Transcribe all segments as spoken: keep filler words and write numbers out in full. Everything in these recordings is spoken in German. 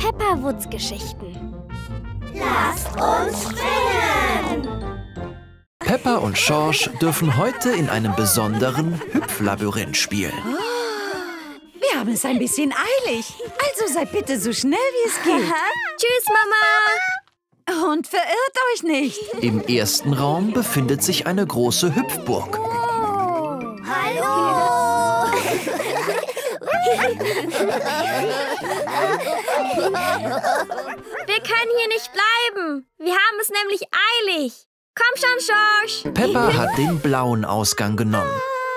Pepperwoods-Geschichten. Lasst uns spinnen! Peppa und Schorsch dürfen heute in einem besonderen Hüpflabyrinth spielen. Oh, wir haben es ein bisschen eilig. Also seid bitte so schnell, wie es geht. Tschüss, Mama! Und verirrt euch nicht. Im ersten Raum befindet sich eine große Hüpfburg. Oh. Hallo! Wir können hier nicht bleiben. Wir haben es nämlich eilig. Komm schon, Schorsch. Peppa hat den blauen Ausgang genommen.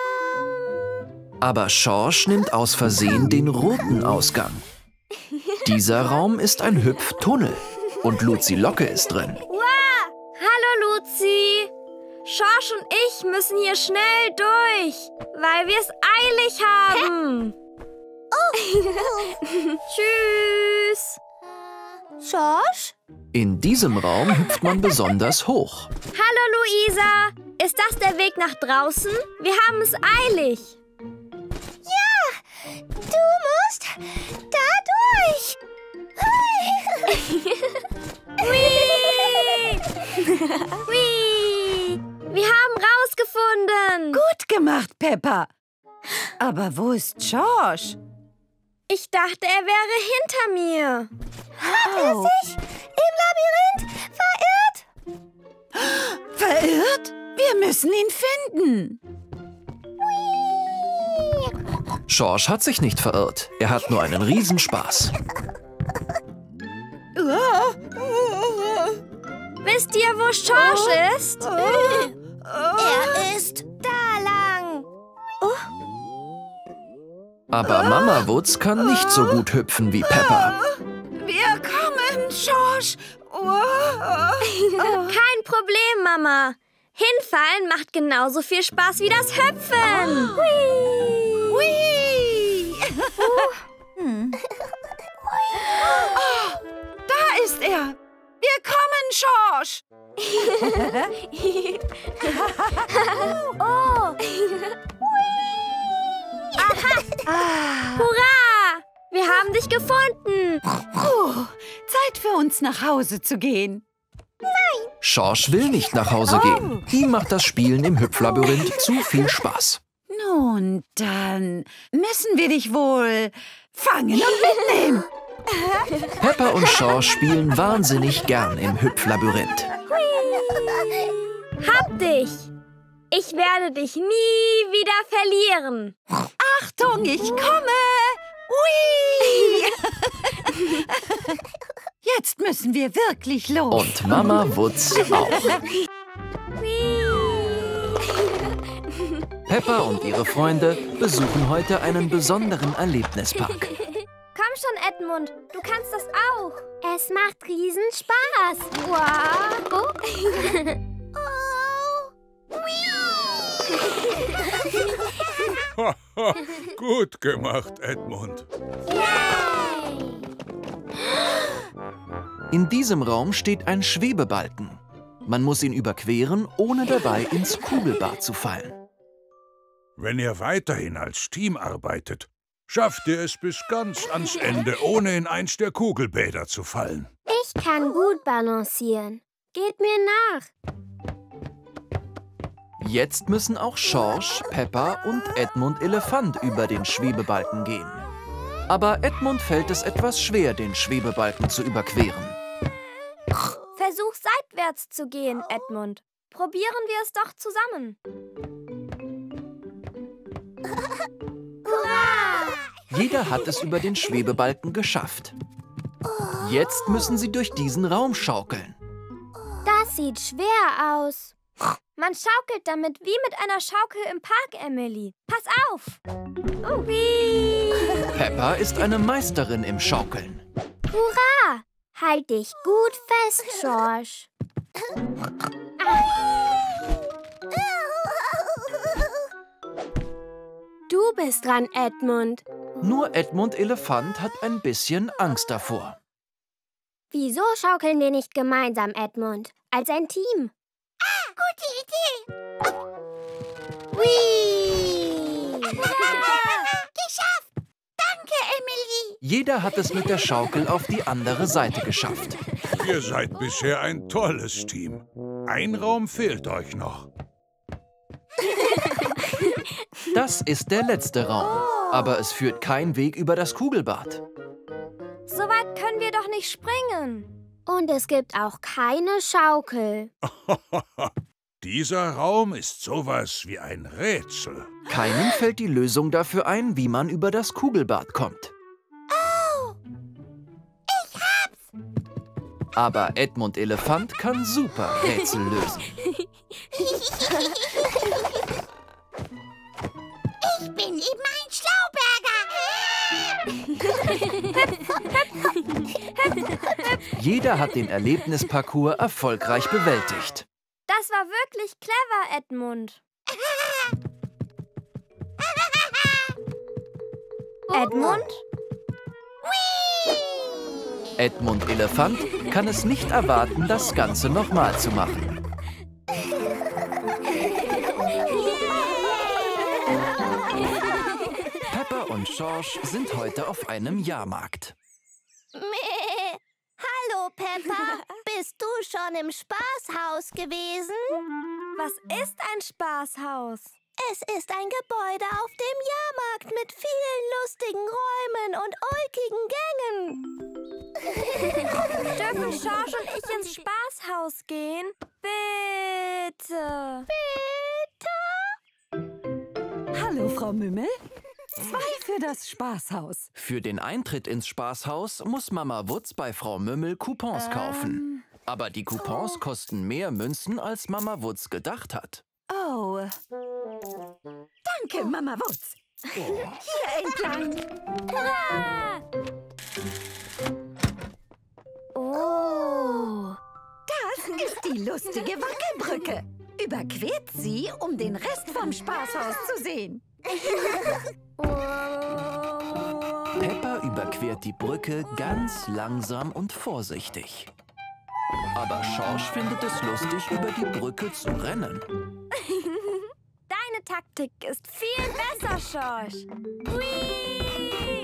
Aber Schorsch nimmt aus Versehen den roten Ausgang. Dieser Raum ist ein Hüpftunnel. Und Luzi Locke ist drin. Wow. Hallo, Luzi. Schorsch und ich müssen hier schnell durch, weil wir es eilig haben. Oh. Tschüss. Schorsch? In diesem Raum hüpft man besonders hoch. Hallo, Luisa. Ist das der Weg nach draußen? Wir haben es eilig. Ja, du musst da durch. Hui! Hui! Wir haben rausgefunden. Gut gemacht, Peppa. Aber wo ist Schorsch? Ich dachte, er wäre hinter mir. Hat er Oh. sich im Labyrinth verirrt? Verirrt? Wir müssen ihn finden. Schorsch hat sich nicht verirrt. Er hat nur einen Riesenspaß. Wisst ihr, wo Schorsch ist? Er ist da lang. Aber Mama Wutz kann nicht so gut hüpfen wie Peppa. Wir kommen, Schorsch. Kein Problem, Mama. Hinfallen macht genauso viel Spaß wie das Hüpfen. Hui. Hm. Oh, da ist er. Wir kommen, Schorsch. Oh, Hurra! Wir haben dich gefunden. Oh, Zeit für uns nach Hause zu gehen. Schorsch will nicht nach Hause gehen. Ihm macht das Spielen im Hüpflabyrinth zu viel Spaß. Nun, dann müssen wir dich wohl fangen und mitnehmen. Peppa und Schorsch spielen wahnsinnig gern im Hüpflabyrinth. Hab dich. Ich werde dich nie wieder verlieren. Achtung, ich komme. Hui. Jetzt müssen wir wirklich los. Und Mama Wutz auch. Peppa und ihre Freunde besuchen heute einen besonderen Erlebnispark. Komm schon, Edmund. Du kannst das auch. es macht riesen Spaß. Wow. Oh. Gut gemacht, Edmund. In diesem Raum steht ein Schwebebalken. Man muss ihn überqueren, ohne dabei ins Kugelbad zu fallen. Wenn ihr weiterhin als Team arbeitet, schafft ihr es bis ganz ans Ende, ohne in eins der Kugelbäder zu fallen. Ich kann gut balancieren. Geht mir nach. Jetzt müssen auch Schorsch, Peppa und Edmund Elefant über den Schwebebalken gehen. Aber Edmund fällt es etwas schwer, den Schwebebalken zu überqueren. Versuch seitwärts zu gehen, Edmund. Probieren wir es doch zusammen. Jeder hat es über den Schwebebalken geschafft. Jetzt müssen sie durch diesen Raum schaukeln. Das sieht schwer aus. Man schaukelt damit wie mit einer Schaukel im Park, Emily. Pass auf! Oh. Whee. Peppa ist eine Meisterin im Schaukeln. Hurra! Halt dich gut fest, Schorsch. Du bist dran, Edmund. Nur Edmund Elefant hat ein bisschen Angst davor. Wieso schaukeln wir nicht gemeinsam, Edmund? Als ein Team. Ah, gute Idee. Whee! Geschafft! Emily. Jeder hat es mit der Schaukel auf die andere Seite geschafft. Ihr seid bisher ein tolles Team. Ein Raum fehlt euch noch. Das ist der letzte Raum, aber es führt kein Weg über das Kugelbad. So weit können wir doch nicht springen. Und es gibt auch keine Schaukel. Dieser Raum ist sowas wie ein Rätsel. Keinem fällt die Lösung dafür ein, wie man über das Kugelbad kommt. Oh, ich hab's. Aber Edmund Elefant kann super Rätsel lösen. Ich bin eben ein Schlauberger. Jeder hat den Erlebnisparcours erfolgreich bewältigt. Das war wirklich clever, Edmund. Edmund? Edmund Elefant kann es nicht erwarten, das Ganze nochmal zu machen. Peppa und Schorsch sind heute auf einem Jahrmarkt. Meh. Hallo, Peppa. Bist du schon im Spaßhaus gewesen? Was ist ein Spaßhaus? Es ist ein Gebäude auf dem Jahrmarkt mit vielen lustigen Räumen und ulkigen Gängen. Dürfen Schorsch und ich ins Spaßhaus gehen? Bitte. Bitte? Hallo, Frau Mümmel. Zwei für das Spaßhaus. Für den Eintritt ins Spaßhaus muss Mama Wutz bei Frau Mümmel Coupons ähm. kaufen. Aber die Coupons oh. kosten mehr Münzen, als Mama Wutz gedacht hat. Oh. Danke, Mama Wutz. Hier entlang. Hurra! Oh. Das ist die lustige Wackelbrücke. Überquert sie, um den Rest vom Spaßhaus zu sehen. Peppa überquert die Brücke ganz langsam und vorsichtig. Aber Schorsch findet es lustig, über die Brücke zu rennen. Deine Taktik ist viel besser, Schorsch. Hui!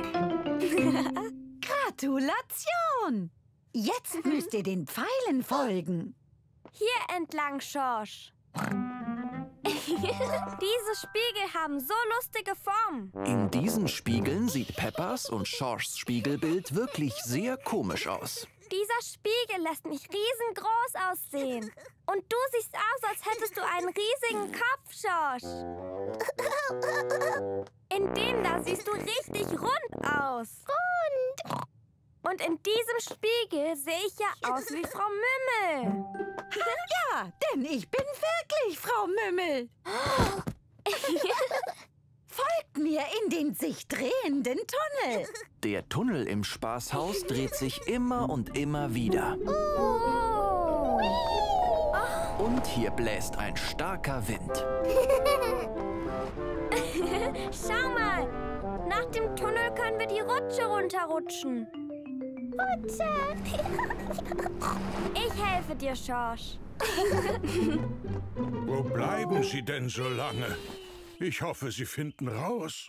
Gratulation! Jetzt müsst ihr den Pfeilen folgen. Hier entlang, Schorsch. Diese Spiegel haben so lustige Formen. In diesen Spiegeln sieht Peppas und Schorschs Spiegelbild wirklich sehr komisch aus. Dieser Spiegel lässt mich riesengroß aussehen. Und du siehst aus, als hättest du einen riesigen Kopf, Schorsch. In dem da siehst du richtig rund aus. Rund. Und in diesem Spiegel sehe ich ja aus wie Frau Mümmel. Ja, denn ich bin wirklich Frau Mümmel. Folgt mir in den sich drehenden Tunnel. Der Tunnel im Spaßhaus dreht sich immer und immer wieder. Oh. Und hier bläst ein starker Wind. Schau mal, nach dem Tunnel können wir die Rutsche runterrutschen. Rutsche. Ich helfe dir, Schorsch. Wo bleiben Sie denn so lange? Ich hoffe, Sie finden raus.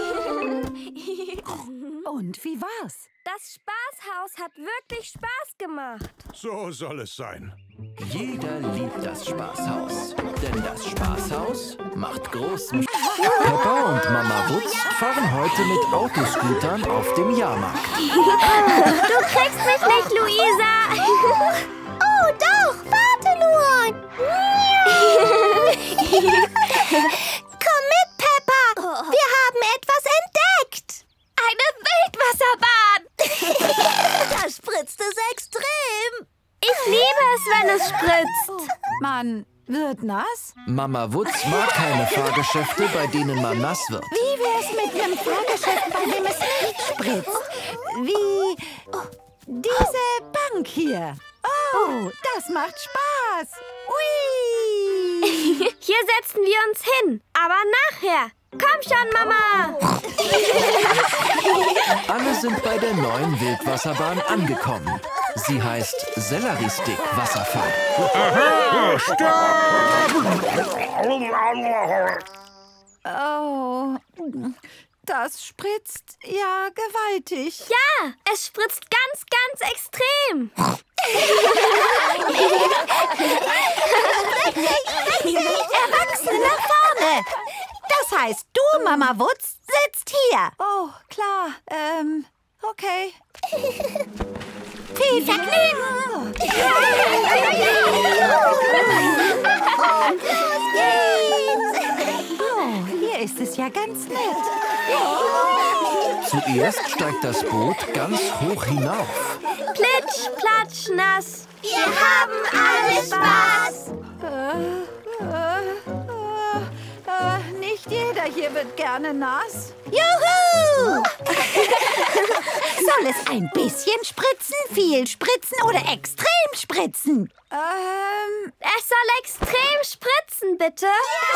Und wie war's? Das Spaßhaus hat wirklich Spaß gemacht. So soll es sein. Jeder liebt das Spaßhaus, denn das Spaßhaus macht großen Spaß. Peppa und Mama Wutz fahren heute mit Autoscootern auf dem Jahrmarkt. Du kriegst mich nicht, Luisa. Oh, doch, warte nur. Komm mit, Peppa. Wir haben etwas entdeckt. Eine Wildwasserbahn. Da spritzt es extrem. Ich liebe es, wenn es spritzt. Man wird nass? Mama Wutz mag keine Fahrgeschäfte, bei denen man nass wird. Wie wär's mit einem Fahrgeschäft, bei dem es nicht spritzt? Wie diese Bank hier. Oh, das macht Spaß. Ui! Hier setzen wir uns hin, aber nachher. Komm schon, Mama. Alle sind bei der neuen Wildwasserbahn angekommen. Sie heißt Selleriestick Wasserfall. Aha, stopp! Oh, Das spritzt ja gewaltig. Ja, es spritzt ganz, ganz extrem. Erwachsene nach vorne. Das heißt, du, Mama Wutz, sitzt hier. Oh, klar. Ähm, okay. Viel Vergnügen. Oh, hier ist es ja ganz nett. Zuerst steigt das Boot ganz hoch hinauf. Plitsch, platsch, nass. Wir haben alle Spaß. Äh, äh, äh, nicht jeder hier wird gerne nass. Juhu! Soll es ein bisschen spritzen, viel spritzen oder extrem spritzen? Ähm, Es soll extrem spritzen, bitte.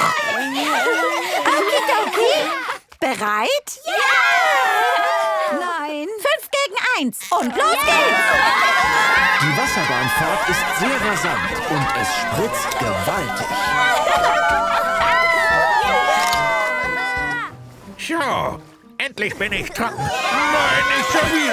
okidoki. Bereit? Ja! Nein. Fünf gegen eins. Und los geht's! Die Wasserbahnfahrt ist sehr rasant und es spritzt gewaltig. Tja, endlich bin ich trocken. Nein, nicht schon wieder.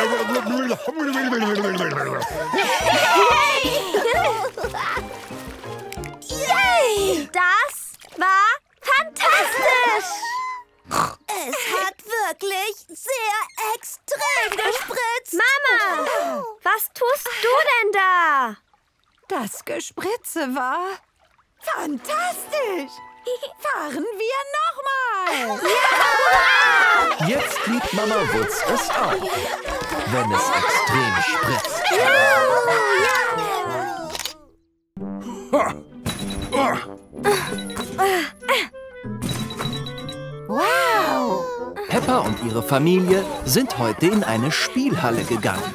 Yay! Das war fantastisch. Es hat wirklich sehr extrem gespritzt. Mama, was tust du denn da? Das Gespritze war fantastisch. Fahren wir nochmal. Jetzt liebt Mama Wutz es auch, wenn es extrem spritzt. Ha. Ah. Wow. Peppa und ihre Familie sind heute in eine Spielhalle gegangen.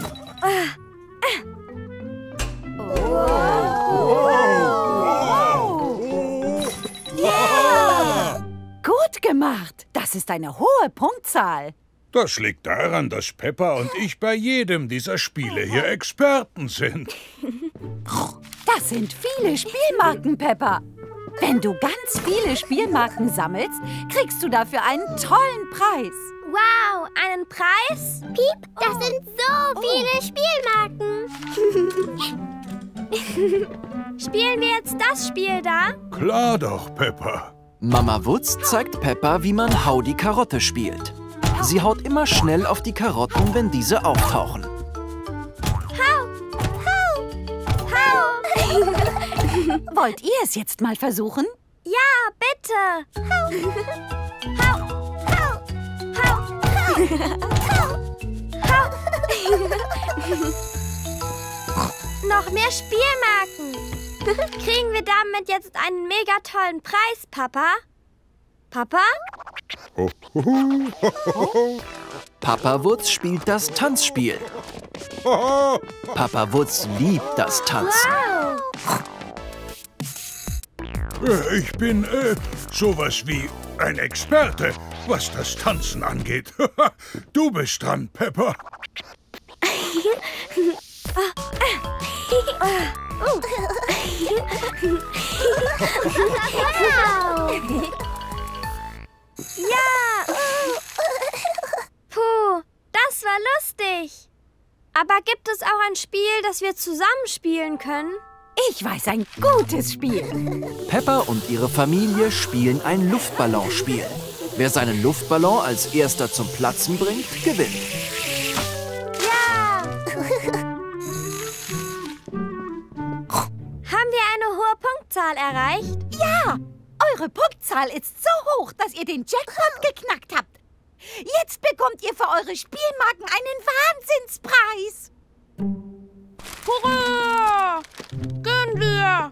Gut gemacht. Das ist eine hohe Punktzahl. Das liegt daran, dass Peppa und ich bei jedem dieser Spiele hier Experten sind. Das sind viele Spielmarken, Peppa. Wenn du ganz viele Spielmarken sammelst, kriegst du dafür einen tollen Preis. Wow, einen Preis? Piep, das sind so viele Spielmarken. Spielen wir jetzt das Spiel da? Klar doch, Peppa. Mama Wutz zeigt Peppa, wie man Hau die Karotte spielt. Sie haut immer schnell auf die Karotten, wenn diese auftauchen. Hau! Hau! Hau! Wollt ihr es jetzt mal versuchen? Ja, bitte! Hau! Hau! Hau! Hau! Hau! Hau! Noch mehr Spielmarken! Kriegen wir damit jetzt einen mega tollen Preis, Papa? Papa? Papa Wutz spielt das Tanzspiel. Papa Wutz liebt das Tanzen. Wow! Ich bin äh, sowas wie ein Experte, was das Tanzen angeht. Du bist dran, Peppa. Ja! Puh, das war lustig. Aber gibt es auch ein Spiel, das wir zusammen spielen können? Ich weiß ein gutes Spiel. Peppa und ihre Familie spielen ein Luftballonspiel. Wer seinen Luftballon als erster zum Platzen bringt, gewinnt. Ja! Haben wir eine hohe Punktzahl erreicht? Ja, eure Punktzahl ist so hoch, dass ihr den Jackpot geknackt habt. Jetzt bekommt ihr für eure Spielmarken einen Wahnsinnspreis. Hurra! Gehen wir!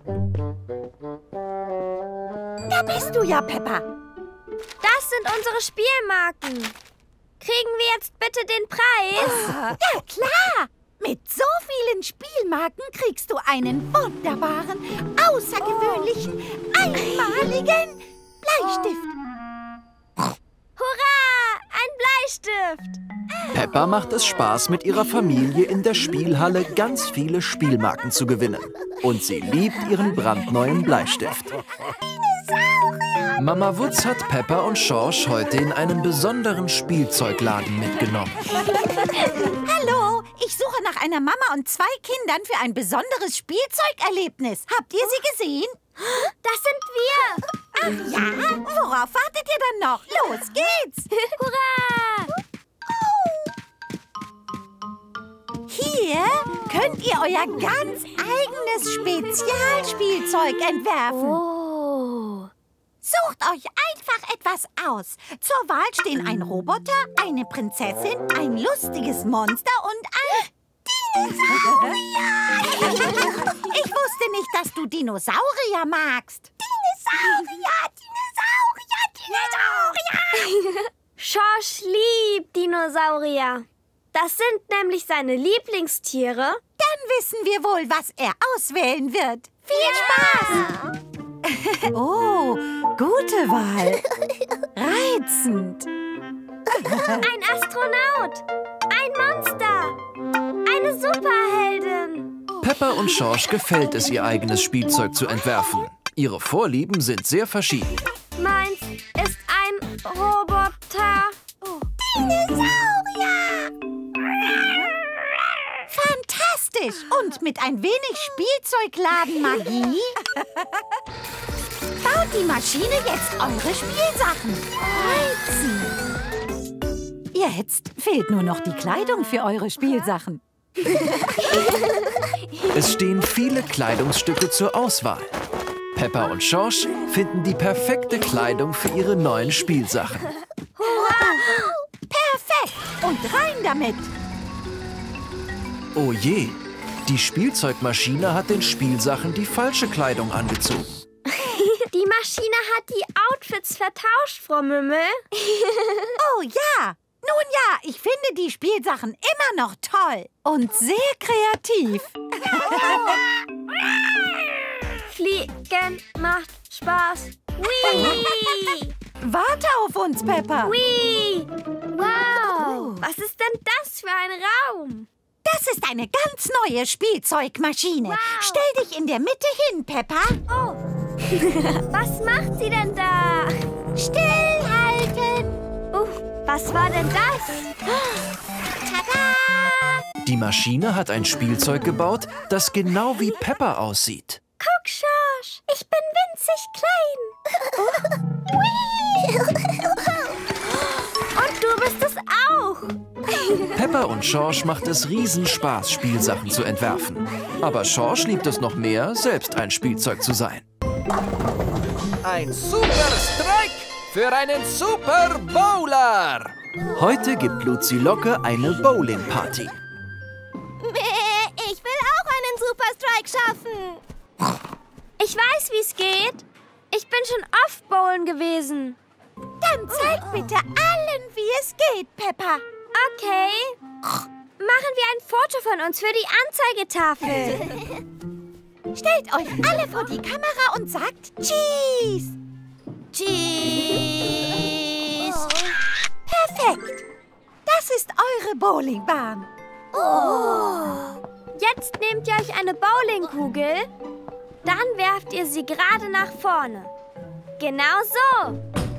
Da bist du ja, Peppa. Das sind unsere Spielmarken. Kriegen wir jetzt bitte den Preis? Ja, klar. Mit so vielen Spielmarken kriegst du einen wunderbaren, außergewöhnlichen, einmaligen Bleistift. Hurra! Ein Bleistift! Peppa macht es Spaß, mit ihrer Familie in der Spielhalle ganz viele Spielmarken zu gewinnen. Und sie liebt ihren brandneuen Bleistift. Dinosaurier! Mama Wutz hat Peppa und Schorsch heute in einen besonderen Spielzeugladen mitgenommen. Hallo, ich suche nach einer Mama und zwei Kindern für ein besonderes Spielzeugerlebnis. Habt ihr sie gesehen? Das sind wir! Ach ja? Worauf wartet ihr dann noch? Los geht's! Hurra! Hier könnt ihr euer ganz eigenes Spezialspielzeug entwerfen. Oh. Sucht euch einfach etwas aus. Zur Wahl stehen ein Roboter, eine Prinzessin, ein lustiges Monster und ein Dinosaurier. Ich wusste nicht, dass du Dinosaurier magst. Dinosaurier, Dinosaurier, Dinosaurier. Schorsch liebt Dinosaurier. Das sind nämlich seine Lieblingstiere. Dann wissen wir wohl, was er auswählen wird. Viel Spaß! Oh, gute Wahl. Reizend. Ein Astronaut. Ein Monster. Eine Superheldin. Peppa und Schorsch gefällt es, ihr eigenes Spielzeug zu entwerfen. Ihre Vorlieben sind sehr verschieden. Meins ist ein Roboter. Dinosaurier! Fantastisch! Und mit ein wenig Spielzeugladenmagie baut die Maschine jetzt eure Spielsachen. Reizend! Jetzt fehlt nur noch die Kleidung für eure Spielsachen. Es stehen viele Kleidungsstücke zur Auswahl. Peppa und Schorsch finden die perfekte Kleidung für ihre neuen Spielsachen. Perfekt! Und rein damit! Oh je, die Spielzeugmaschine hat den Spielsachen die falsche Kleidung angezogen. Die Maschine hat die Outfits vertauscht, Frau Mümmel. Oh ja! Nun ja, ich finde die Spielsachen immer noch toll und sehr kreativ. Fliegen macht Spaß. Whee! Warte auf uns, Peppa. Whee! Wow. Was ist denn das für ein Raum? Das ist eine ganz neue Spielzeugmaschine. Wow. Stell dich in der Mitte hin, Peppa. Oh. Was macht sie denn da? Stillhalten. Uh, was war denn das? Tada! Die Maschine hat ein Spielzeug gebaut, das genau wie Peppa aussieht. Guck, Schorsch, ich bin winzig klein. Und du bist es auch. Peppa und Schorsch macht es riesen Spaß, Spielsachen zu entwerfen. Aber Schorsch liebt es noch mehr, selbst ein Spielzeug zu sein. Ein Super Strike für einen Super Bowler. Heute gibt Luzi Locke eine Bowling-Party. Ich will auch einen Super Strike schaffen. Ich weiß, wie es geht. Ich bin schon oft bowlen gewesen. Dann zeig bitte allen, wie es geht, Peppa. Okay. Machen wir ein Foto von uns für die Anzeigetafel. Stellt euch alle vor die Kamera und sagt Cheese. Cheese. Perfekt. Das ist eure Bowlingbahn. Jetzt nehmt ihr euch eine Bowlingkugel. Dann werft ihr sie gerade nach vorne. Genau so.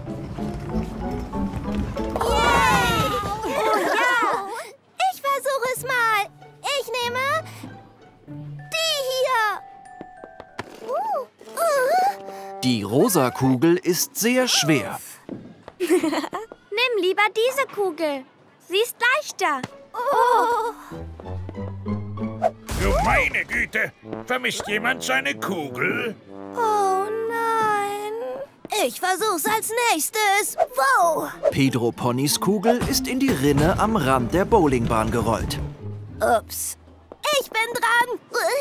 Yay! Oh ja! Ich versuche es mal. Ich nehme die hier. Uh, uh. Die rosa Kugel ist sehr schwer. Nimm lieber diese Kugel. Sie ist leichter. Oh. Du meine Güte, vermisst jemand seine Kugel? Oh nein. Ich versuch's als nächstes. Wow. Pedro Ponys Kugel ist in die Rinne am Rand der Bowlingbahn gerollt. Ups. Ich bin dran.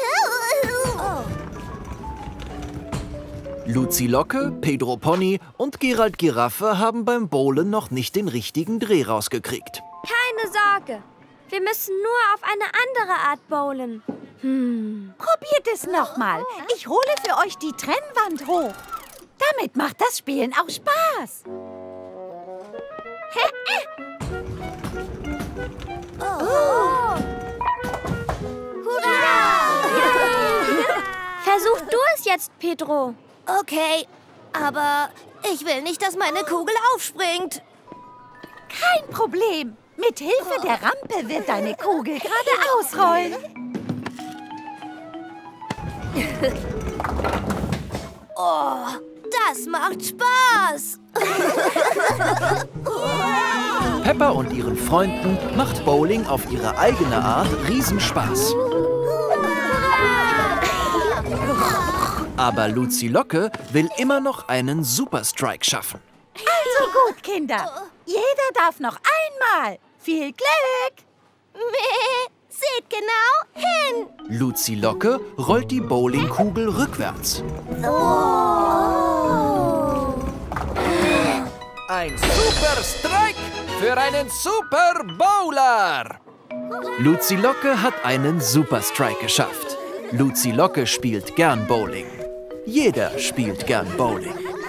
Luzi Locke, Pedro Pony und Gerald Giraffe haben beim Bowlen noch nicht den richtigen Dreh rausgekriegt. Keine Sorge. Wir müssen nur auf eine andere Art bowlen. Hm. Probiert es nochmal. Ich hole für euch die Trennwand hoch. Damit macht das Spielen auch Spaß. Oh. Hurra! Versuch du es jetzt, Pedro. Okay, aber Ich will nicht, dass meine Kugel aufspringt. Kein Problem. Mit Hilfe der Rampe wird deine Kugel geradeaus rollen. Oh, das macht Spaß. Peppa und ihren Freunden macht Bowling auf ihre eigene Art Riesenspaß. Aber Luzi Locke will immer noch einen Superstrike schaffen. Also gut, Kinder. Jeder darf noch einmal. Viel Glück! Meh, seht genau hin. Luzi Locke rollt die Bowlingkugel rückwärts. Oh. Ein Super Strike für einen Super Bowler. Luzi Locke hat einen Superstrike geschafft. Luzi Locke spielt gern Bowling. Jeder spielt gern Bowling.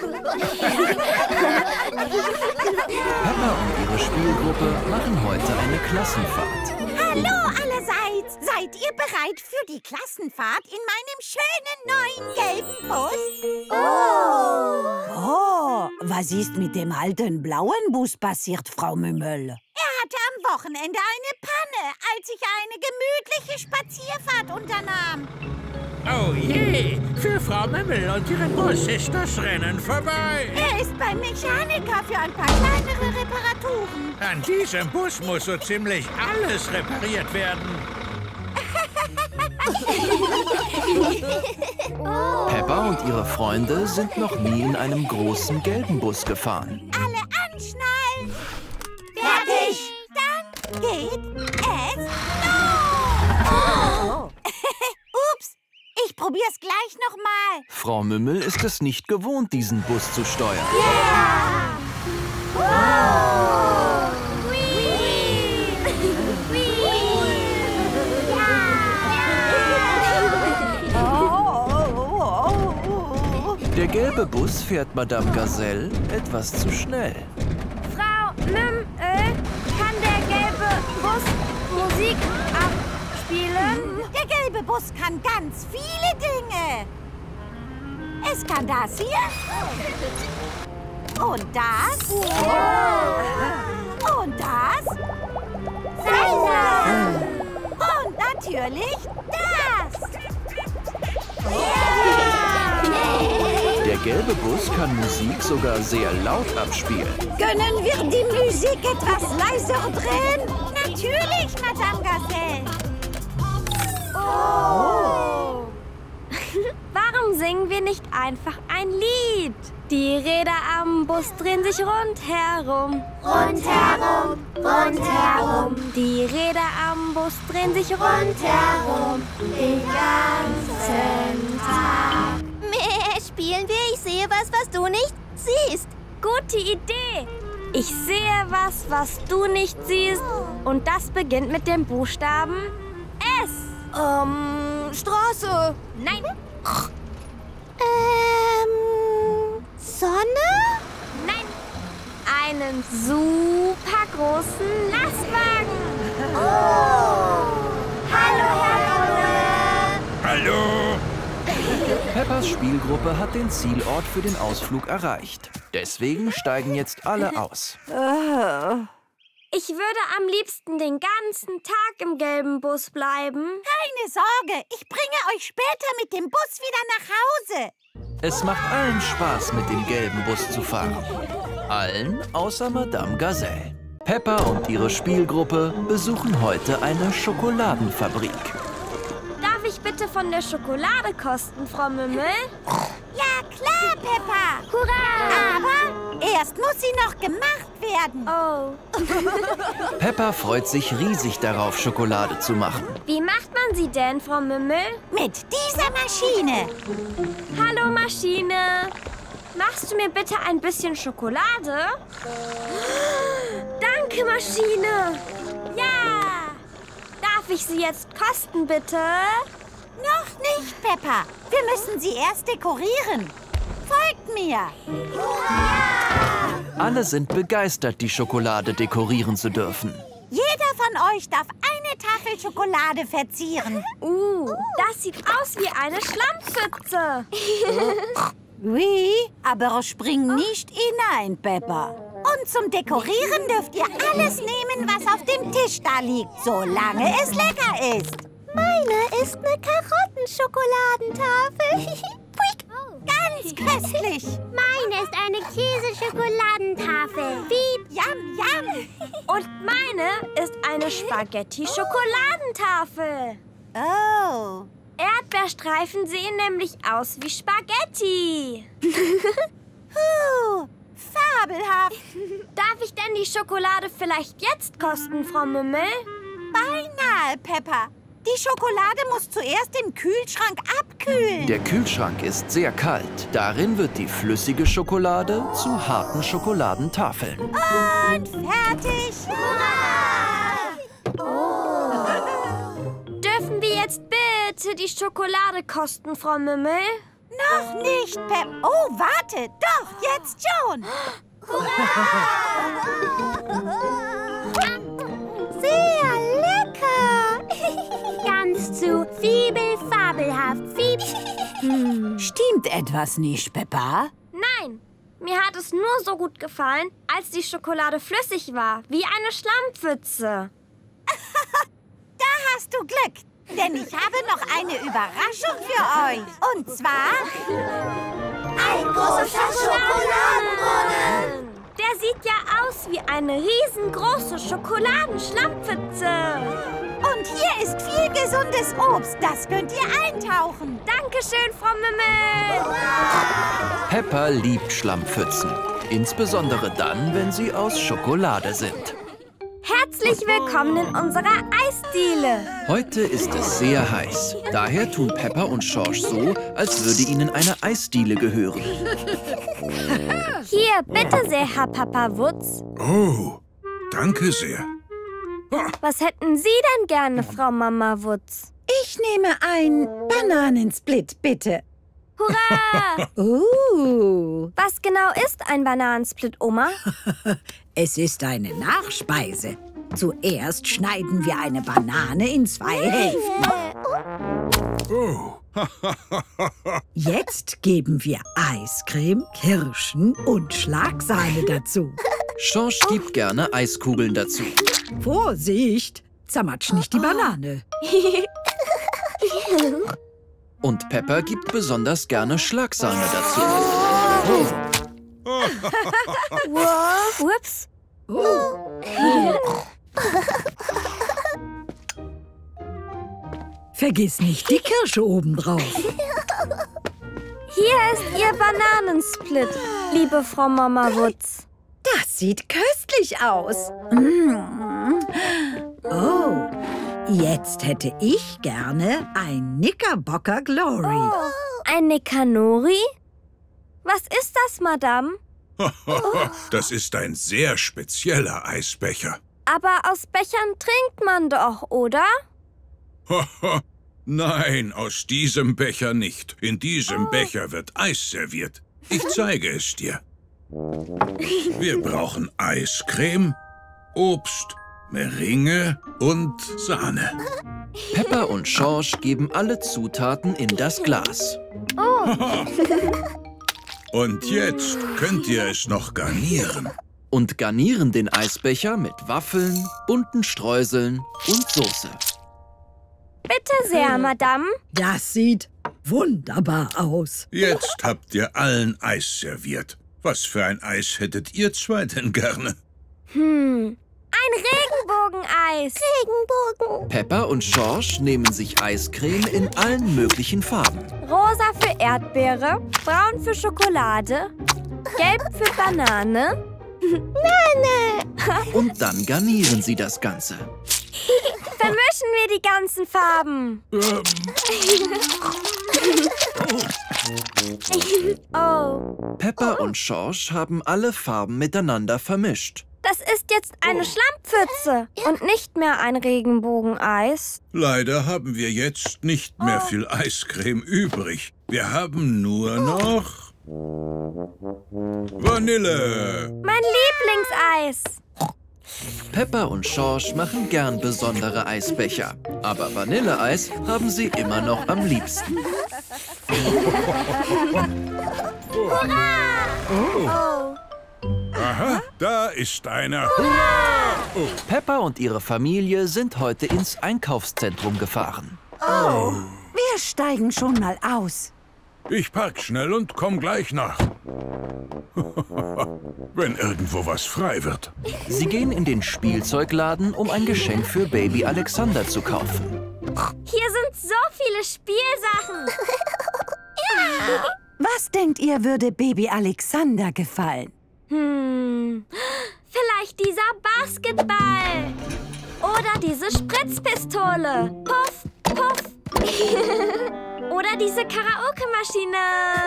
Peppa und ihre Spielgruppe machen heute eine Klassenfahrt. Hallo allerseits. Seid ihr bereit für die Klassenfahrt in meinem schönen neuen gelben Bus? Oh. Oh, was ist mit dem alten blauen Bus passiert, Frau Mümmel? Er hatte am Wochenende eine Panne, als ich eine gemütliche Spazierfahrt unternahm. Oh je, für Frau Mümmel und ihren Bus ist das Rennen vorbei. Er ist beim Mechaniker für ein paar kleinere Reparaturen. An diesem Bus muss so ziemlich alles repariert werden. Peppa und ihre Freunde sind noch nie in einem großen gelben Bus gefahren. Alle anschnallen. Fertig. Dann geht es los. Oh. Ups. Ich probier's gleich noch mal. Frau Mümmel ist es nicht gewohnt, diesen Bus zu steuern. Yeah. Wow. Der gelbe Bus fährt Madame Gazelle etwas zu schnell. Frau Mümmel, kann der gelbe Bus Musik abspielen? Der gelbe Bus kann ganz viele Dinge. Es kann das hier. Und das. Und das. Und natürlich das. Der gelbe Bus kann Musik sogar sehr laut abspielen. Können wir die Musik etwas leiser drehen? Natürlich, Madame Gazelle. Oh. Warum singen wir nicht einfach ein Lied? Die Räder am Bus drehen sich rundherum. Rundherum, rundherum. Die Räder am Bus drehen sich rundherum. Den ganzen Tag. Meh, spielen wir Ich sehe was, was du nicht siehst. Gute Idee. Ich sehe was, was du nicht siehst. Und das beginnt mit dem Buchstaben S. Ähm, Straße. Nein. Ähm, Sonne? Nein. Einen super großen Lastwagen. Oh. Hallo, Herr Junge. Hallo! Peppas Spielgruppe hat den Zielort für den Ausflug erreicht. Deswegen steigen jetzt alle aus. Ich würde am liebsten den ganzen Tag im gelben Bus bleiben. Keine Sorge, ich bringe euch später mit dem Bus wieder nach Hause. Es macht allen Spaß, mit dem gelben Bus zu fahren. Allen außer Madame Gazelle. Peppa und ihre Spielgruppe besuchen heute eine Schokoladenfabrik. Darf ich bitte von der Schokolade kosten, Frau Mümmel? Ja, klar, Peppa. Hurra! Aber erst muss sie noch gemacht werden. Oh. Peppa freut sich riesig darauf, Schokolade zu machen. Wie macht man sie denn, Frau Mümmel? Mit dieser Maschine. Hallo, Maschine. Machst du mir bitte ein bisschen Schokolade? Danke, Maschine. Ja. Darf ich sie jetzt kosten, bitte? Noch nicht, Peppa. Wir müssen sie erst dekorieren. Folgt mir. Alle sind begeistert, die Schokolade dekorieren zu dürfen. Jeder von euch darf eine Tafel Schokolade verzieren. Uh, das sieht aus wie eine Schlammpfütze. Oui, aber spring nicht hinein, Peppa. Und zum Dekorieren dürft ihr alles nehmen, was auf dem Tisch da liegt, solange es lecker ist. Meine ist eine Karottenschekoladentafel. Ganz köstlich. Meine ist eine Käseschekoladentafel. Piep. Yum, yum. Und meine ist eine Spaghetti-Schokoladentafel. Oh. Erdbeerstreifen sehen nämlich aus wie Spaghetti. Puh, fabelhaft. Darf ich denn die Schokolade vielleicht jetzt kosten, Frau Mümmel? Beinahe, Peppa. Die Schokolade muss zuerst im Kühlschrank abkühlen. Der Kühlschrank ist sehr kalt. Darin wird die flüssige Schokolade zu harten Schokoladentafeln. Und fertig. Hurra! Dürfen wir jetzt bitte die Schokolade kosten, Frau Mümmel? Noch nicht, Pep. Oh, warte. Doch, jetzt schon. Sehr lecker. Ganz zu fibelfabelhaft. Fieb. Hm, stimmt etwas nicht, Peppa? Nein, mir hat es nur so gut gefallen, als die Schokolade flüssig war, wie eine Schlammpfütze. Da hast du Glück, denn ich habe noch eine Überraschung für euch. Und zwar Ein großer Schokoladenbrunnen. Der sieht ja aus wie eine riesengroße Schokoladenschlammpfütze. Und hier ist viel gesundes Obst. Das könnt ihr eintauchen. Dankeschön, Frau Mümmel. Peppa liebt Schlammpfützen. Insbesondere dann, wenn sie aus Schokolade sind. Herzlich willkommen in unserer Eisdiele. Heute ist es sehr heiß. Daher tun Peppa und Schorsch so, als würde ihnen eine Eisdiele gehören. Hier, bitte sehr, Herr Papa Wutz. Oh, danke sehr. Was hätten Sie denn gerne, Frau Mama Wutz? Ich nehme ein Bananensplit, bitte. Hurra! Uh, Was genau ist ein Bananensplit, Oma? es ist eine Nachspeise. Zuerst schneiden wir eine Banane in zwei Hälften. Oh. Jetzt geben wir Eiscreme, Kirschen und Schlagsahne dazu. Schorsch gibt gerne Eiskugeln dazu. Vorsicht, zermatsch nicht die Banane. Und Peppa gibt besonders gerne Schlagsahne dazu. Wow. Ups. Vergiss nicht die Kirsche obendrauf. Hier ist Ihr Bananensplit, liebe Frau Mama Wutz. Das sieht köstlich aus. Mm. Oh, jetzt hätte ich gerne ein Knickerbocker Glory. Ein Nikanori? Was ist das, Madame? Das ist ein sehr spezieller Eisbecher. Aber aus Bechern trinkt man doch, oder? Nein, aus diesem Becher nicht. In diesem Becher wird Eis serviert. Ich zeige es dir. Wir brauchen Eiscreme, Obst, Meringue und Sahne. Peppa und Schorsch geben alle Zutaten in das Glas. Und jetzt könnt ihr es noch garnieren. Und garnieren den Eisbecher mit Waffeln, bunten Streuseln und Soße. Bitte sehr, Madame. Das sieht wunderbar aus. Jetzt habt ihr allen Eis serviert. Was für ein Eis hättet ihr zwei denn gerne? Hm, ein Regenbogeneis. Regenbogen. Peppa und Schorsch nehmen sich Eiscreme in allen möglichen Farben. Rosa für Erdbeere, braun für Schokolade, gelb für Banane. Und dann garnieren sie das Ganze. Vermischen wir die ganzen Farben. Oh, Peppa und Schorsch haben alle Farben miteinander vermischt. das ist jetzt eine Schlammpfütze und nicht mehr ein Regenbogeneis. Leider haben wir jetzt nicht mehr viel Eiscreme übrig. Wir haben nur noch Vanille. Mein Lieblingseis. Peppa und Schorsch machen gern besondere Eisbecher. Aber Vanilleeis haben sie immer noch am liebsten. Oh. Aha, da ist einer. Hurra! Oh. Peppa und ihre Familie sind heute ins Einkaufszentrum gefahren. Oh, wir steigen schon mal aus. Ich park schnell und komm gleich nach. Wenn irgendwo was frei wird. Sie gehen in den Spielzeugladen, um ein Geschenk für Baby Alexander zu kaufen. Hier sind so viele Spielsachen. Was denkt ihr, würde Baby Alexander gefallen? Hm, vielleicht dieser Basketball. Oder diese Spritzpistole. Puff, puff. Oder diese Karaoke-Maschine.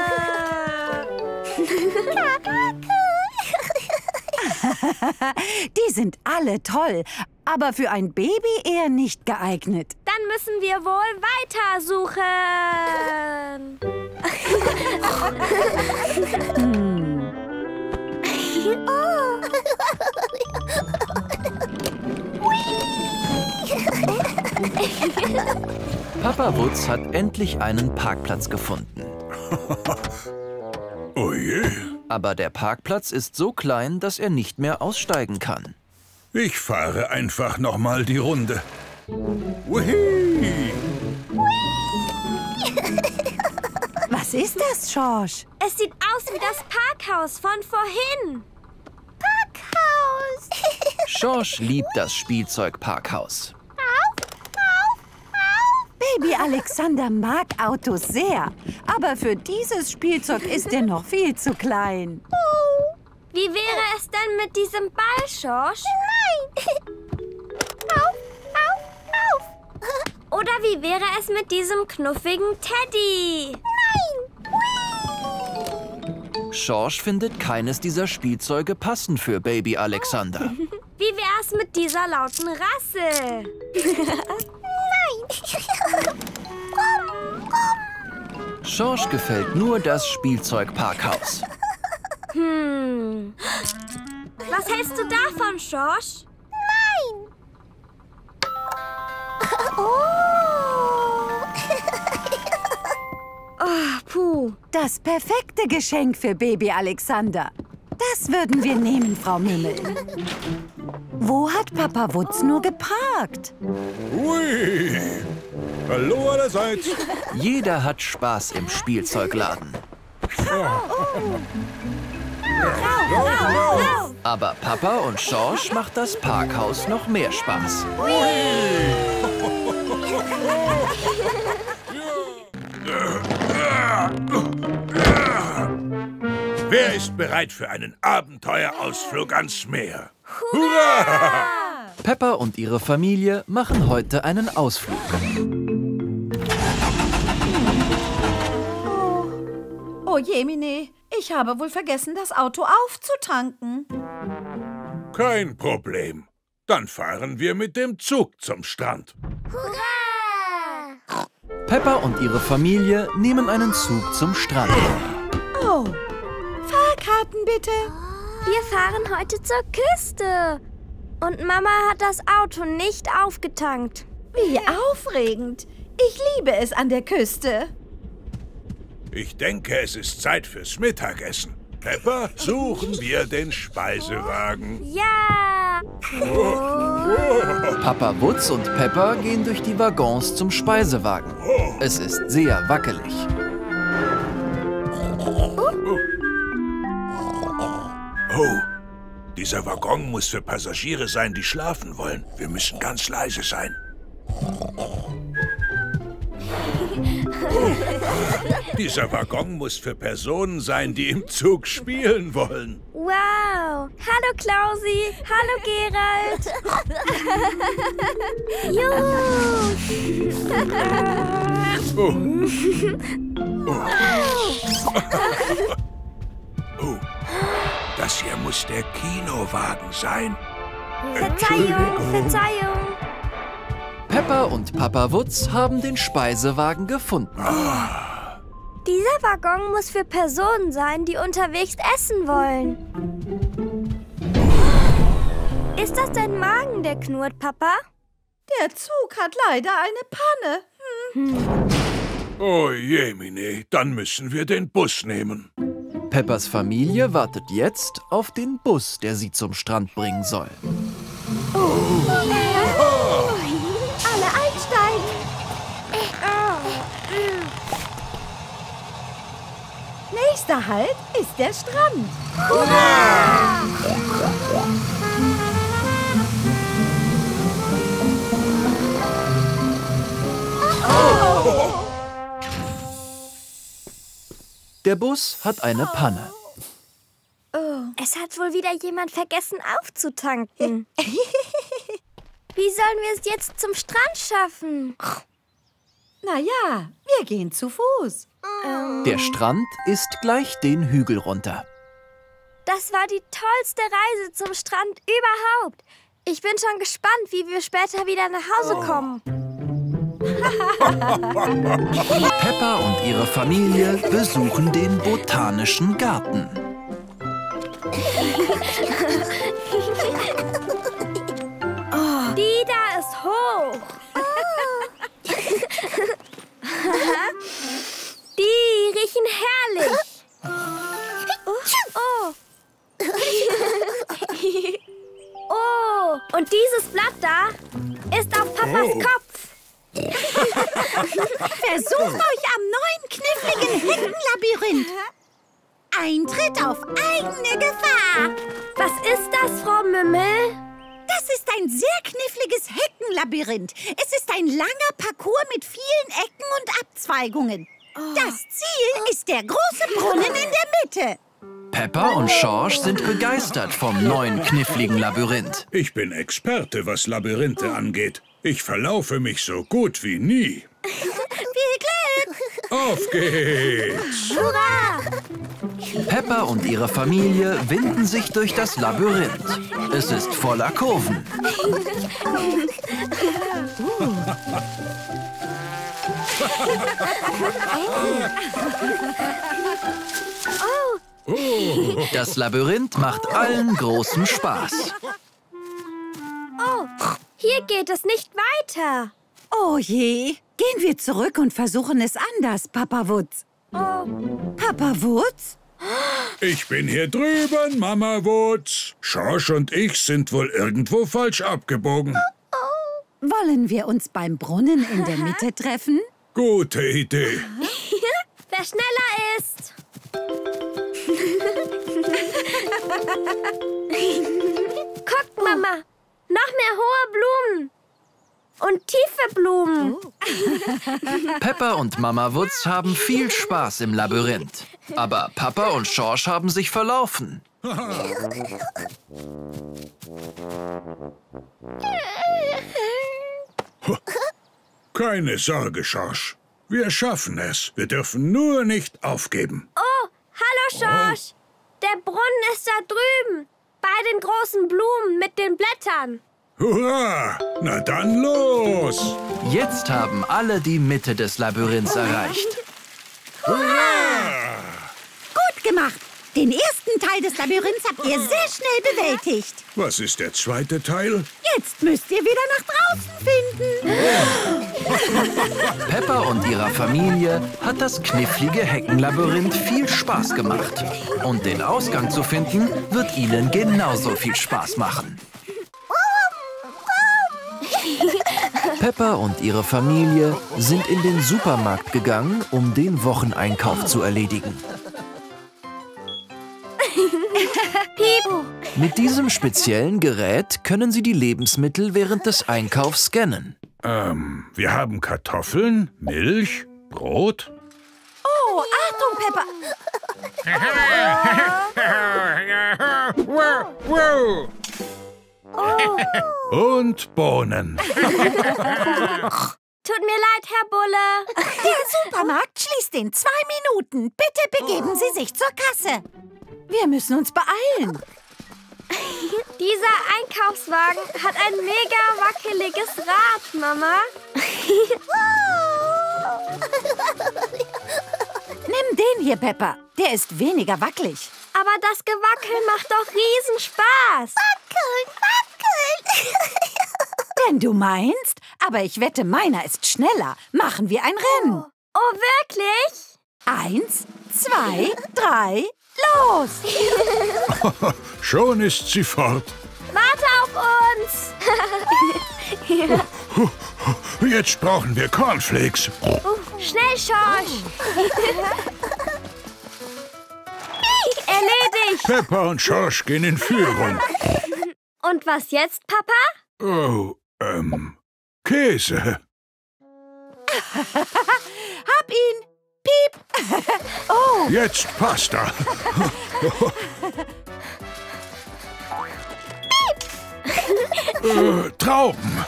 Die sind alle toll, aber für ein Baby eher nicht geeignet. Dann müssen wir wohl weitersuchen. hm. Papa Wutz hat endlich einen Parkplatz gefunden. Oh je. Aber der Parkplatz ist so klein, dass er nicht mehr aussteigen kann. Ich fahre einfach noch mal die Runde. Wuhi! Was ist das, Schorsch? Es sieht aus wie das Parkhaus von vorhin. Parkhaus. Schorsch liebt das Spielzeugparkhaus. Baby Alexander mag Autos sehr, aber für dieses Spielzeug ist er noch viel zu klein. Wie wäre es denn mit diesem Ball, Schorsch? Nein. Auf, auf, auf. Oder wie wäre es mit diesem knuffigen Teddy? Nein. Schorsch findet keines dieser Spielzeuge passend für Baby Alexander. Wie wär's mit dieser lauten Rassel? Komm, komm. Schorsch gefällt nur das Spielzeugparkhaus. Hm. Was hältst du davon, Schorsch? Nein. Oh, puh. Das perfekte Geschenk für Baby Alexander. Das würden wir nehmen, Frau Mümmel. Wo hat Papa Wutz nur geparkt? Hui! Hallo allerseits. Jeder hat Spaß im Spielzeugladen. Aber Papa und Schorsch macht das Parkhaus noch mehr Spaß. Wer ist bereit für einen Abenteuerausflug ans Meer? Hurra! Peppa und ihre Familie machen heute einen Ausflug. Oh jemine, ich habe wohl vergessen, das Auto aufzutanken. Kein Problem. Dann fahren wir mit dem Zug zum Strand. Hurra! Peppa und ihre Familie nehmen einen Zug zum Strand. Oh, Fahrkarten bitte. Wir fahren heute zur Küste. Und Mama hat das Auto nicht aufgetankt. Wie aufregend. Ich liebe es an der Küste. Ich denke, es ist Zeit fürs Mittagessen. Peppa, suchen wir den Speisewagen. Ja! Papa Wutz und Peppa gehen durch die Waggons zum Speisewagen. Es ist sehr wackelig. Oh, dieser Waggon muss für Passagiere sein, die schlafen wollen. Wir müssen ganz leise sein. Oh, dieser Waggon muss für Personen sein, die im Zug spielen wollen. Wow! Hallo Klausi! Hallo Gerald! Juhu! Oh. Oh. Oh. Das hier muss der Kinowagen sein. Verzeihung, Verzeihung! Peppa und Papa Wutz haben den Speisewagen gefunden. Ah. Dieser Waggon muss für Personen sein, die unterwegs essen wollen. Ist das dein Magen, der knurrt, Papa? Der Zug hat leider eine Panne. Hm. Oh Jemine, dann müssen wir den Bus nehmen. Peppas Familie wartet jetzt auf den Bus, der sie zum Strand bringen soll. Oh. Oh. Alle einsteigen. Nächster Halt ist der Strand. Hurra! Oh. Der Bus hat eine Panne. Oh. Es hat wohl wieder jemand vergessen aufzutanken. Wie sollen wir es jetzt zum Strand schaffen? Na ja, wir gehen zu Fuß. Ähm. Der Strand ist gleich den Hügel runter. Das war die tollste Reise zum Strand überhaupt. Ich bin schon gespannt, wie wir später wieder nach Hause kommen. Peppa und ihre Familie besuchen den Botanischen Garten. Oh. Die da ist hoch. Die riechen herrlich. Oh. Oh, und dieses Blatt da ist auf Papas oh. Kopf. Versucht euch am neuen kniffligen Heckenlabyrinth. Eintritt auf eigene Gefahr. Was ist das, Frau Mümmel? Das ist ein sehr kniffliges Heckenlabyrinth. Es ist ein langer Parcours mit vielen Ecken und Abzweigungen. Oh. Das Ziel ist der große Brunnen in der Mitte. Peppa und Schorsch sind begeistert vom neuen kniffligen Labyrinth. Ich bin Experte, was Labyrinthe angeht. Ich verlaufe mich so gut wie nie. Viel Glück! Auf geht's! Hurra! Peppa und ihre Familie winden sich durch das Labyrinth. Es ist voller Kurven. Das Labyrinth macht allen großen Spaß. Oh, hier geht es nicht weiter. Oh je. Gehen wir zurück und versuchen es anders, Papa Wutz. Oh. Papa Wutz? Ich bin hier drüben, Mama Wutz. Schorsch und ich sind wohl irgendwo falsch abgebogen. Oh, oh. Wollen wir uns beim Brunnen in der Mitte treffen? Gute Idee. Wer schneller ist. Guckt, Mama. Noch mehr hohe Blumen. Und tiefe Blumen. Peppa und Mama Wutz haben viel Spaß im Labyrinth. Aber Papa und Schorsch haben sich verlaufen. Keine Sorge, Schorsch. Wir schaffen es. Wir dürfen nur nicht aufgeben. Oh, hallo, Schorsch. Der Brunnen ist da drüben. Bei den großen Blumen mit den Blättern. Hurra! Na dann los! Jetzt haben alle die Mitte des Labyrinths erreicht. Hurra! Gut gemacht! Den ersten Teil des Labyrinths habt ihr sehr schnell bewältigt. Was ist der zweite Teil? Jetzt müsst ihr wieder nach draußen finden. Peppa und ihrer Familie hat das knifflige Heckenlabyrinth viel Spaß gemacht. Und den Ausgang zu finden, wird ihnen genauso viel Spaß machen. Peppa und ihre Familie sind in den Supermarkt gegangen, um den Wocheneinkauf zu erledigen. Mit diesem speziellen Gerät können sie die Lebensmittel während des Einkaufs scannen. Ähm, wir haben Kartoffeln, Milch, Brot. Oh, Achtung, Peppa! Und Bohnen. Tut mir leid, Herr Bulle. Der Supermarkt schließt in zwei Minuten. Bitte begeben Sie sich zur Kasse. Wir müssen uns beeilen. Dieser Einkaufswagen hat ein mega wackeliges Rad, Mama. Nimm den hier, Peppa. Der ist weniger wackelig. Aber das Gewackel macht doch Riesenspaß. Wackeln, wackeln. Denn du meinst, aber ich wette, meiner ist schneller. Machen wir ein Rennen. Oh, wirklich? Eins, zwei, drei, los! Schon ist sie fort. Warte auf uns! Jetzt brauchen wir Cornflakes. Uh, schnell, Schorsch! Erledigt! Peppa und Schorsch gehen in Führung. Und was jetzt, Papa? Oh, ähm, Käse. Hab ihn! Piep! Oh! Jetzt Pasta. äh, Trauben.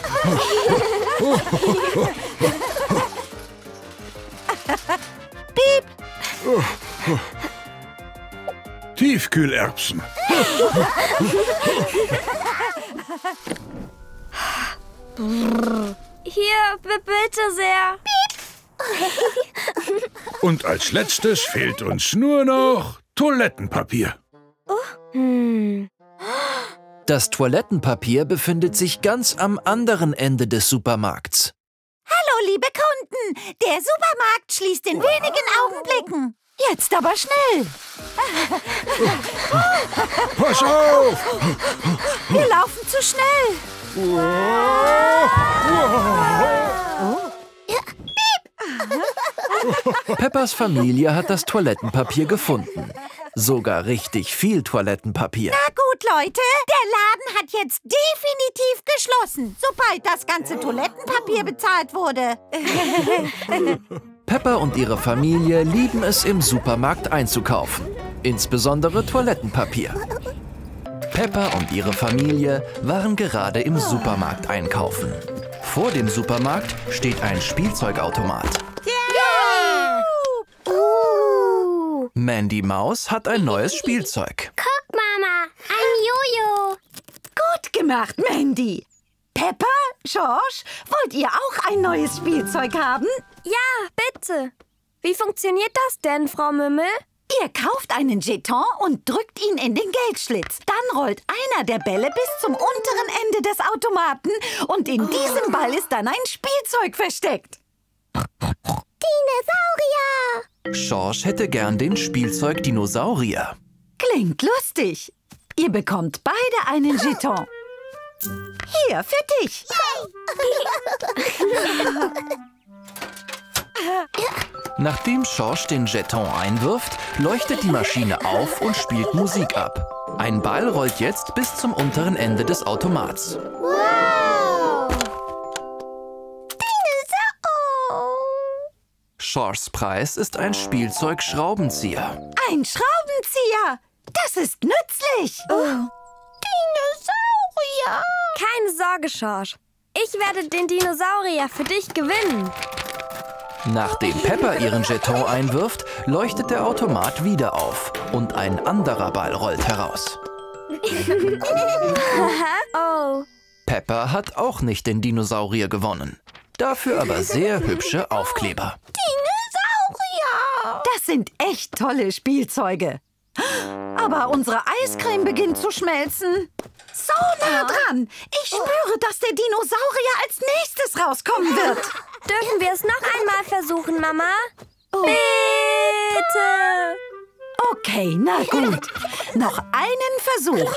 Piep! Tiefkühlerbsen. Hier, bitte sehr. Und als letztes fehlt uns nur noch Toilettenpapier. Hm. Das Toilettenpapier befindet sich ganz am anderen Ende des Supermarkts. Hallo, liebe Kunden! Der Supermarkt schließt in wenigen Augenblicken. Jetzt aber schnell! Pass auf! Wir laufen zu schnell! Peppas Familie hat das Toilettenpapier gefunden. Sogar richtig viel Toilettenpapier. Na gut, Leute, der Laden hat jetzt definitiv geschlossen, sobald das ganze Toilettenpapier bezahlt wurde. Peppa und ihre Familie lieben es, im Supermarkt einzukaufen. Insbesondere Toilettenpapier. Peppa und ihre Familie waren gerade im Supermarkt einkaufen. Vor dem Supermarkt steht ein Spielzeugautomat. Uh. Mandy Maus hat ein neues Spielzeug. Guck, Mama, ein Jojo. Gut gemacht, Mandy. Peppa, Schorsch, wollt ihr auch ein neues Spielzeug haben? Ja, bitte. Wie funktioniert das denn, Frau Mümmel? Ihr kauft einen Jeton und drückt ihn in den Geldschlitz. Dann rollt einer der Bälle bis zum unteren Ende des Automaten und in diesem Ball ist dann ein Spielzeug versteckt. Dinosaurier! Schorsch hätte gern den Spielzeug-Dinosaurier. Klingt lustig. Ihr bekommt beide einen Jeton. Hier, für dich. Nachdem Schorsch den Jeton einwirft, leuchtet die Maschine auf und spielt Musik ab. Ein Ball rollt jetzt bis zum unteren Ende des Automats. Wow! Dinosaurier! Schorschs Preis ist ein Spielzeug-Schraubenzieher. Ein Schraubenzieher! Das ist nützlich! Oh. Dinosaurier! Keine Sorge, Schorsch. Ich werde den Dinosaurier für dich gewinnen. Nachdem Peppa ihren Jeton einwirft, leuchtet der Automat wieder auf und ein anderer Ball rollt heraus. Oh. Peppa hat auch nicht den Dinosaurier gewonnen. Dafür aber sehr hübsche Aufkleber. Dinosaurier! Das sind echt tolle Spielzeuge. Aber unsere Eiscreme beginnt zu schmelzen. So nah dran. Ich spüre, dass der Dinosaurier als nächstes rauskommen wird. Dürfen wir es noch einmal versuchen, Mama? Oh. Bitte! Okay, na gut. Noch einen Versuch.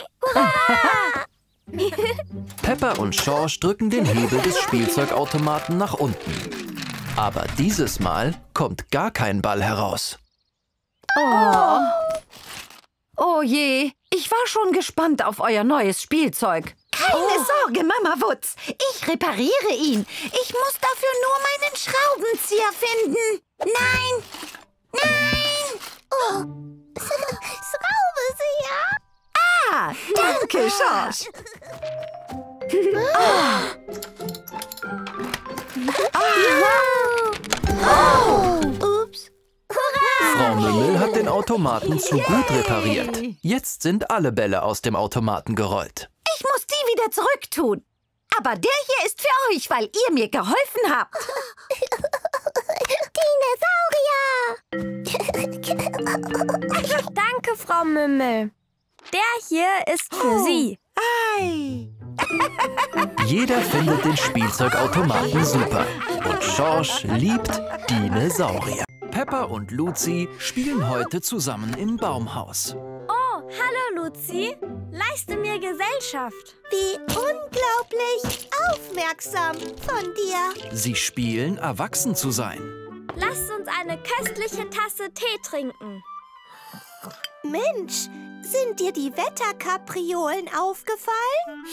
Peppa und Schorsch drücken den Hebel des Spielzeugautomaten nach unten. Aber dieses Mal kommt gar kein Ball heraus. Oh. Oh je, ich war schon gespannt auf euer neues Spielzeug. Keine oh. Sorge, Mama Wutz. Ich repariere ihn. Ich muss dafür nur meinen Schraubenzieher finden. Nein! Nein! Oh. Schraubenzieher! Ah, danke, Schorsch. Oh. Oh. Ups. Frau Mümmel hat den Automaten zu gut repariert. Jetzt sind alle Bälle aus dem Automaten gerollt. Ich muss die wieder zurücktun. Aber der hier ist für euch, weil ihr mir geholfen habt. Dinosaurier! Danke, Frau Mümmel. Der hier ist für oh. Sie. Ei. Jeder findet den Spielzeugautomaten super. Und Schorsch liebt Dinosaurier. Peppa und Luzi spielen heute zusammen im Baumhaus. Oh, hallo Luzi. Leiste mir Gesellschaft. Wie unglaublich aufmerksam von dir. Sie spielen, erwachsen zu sein. Lasst uns eine köstliche Tasse Tee trinken. Mensch, sind dir die Wetterkapriolen aufgefallen?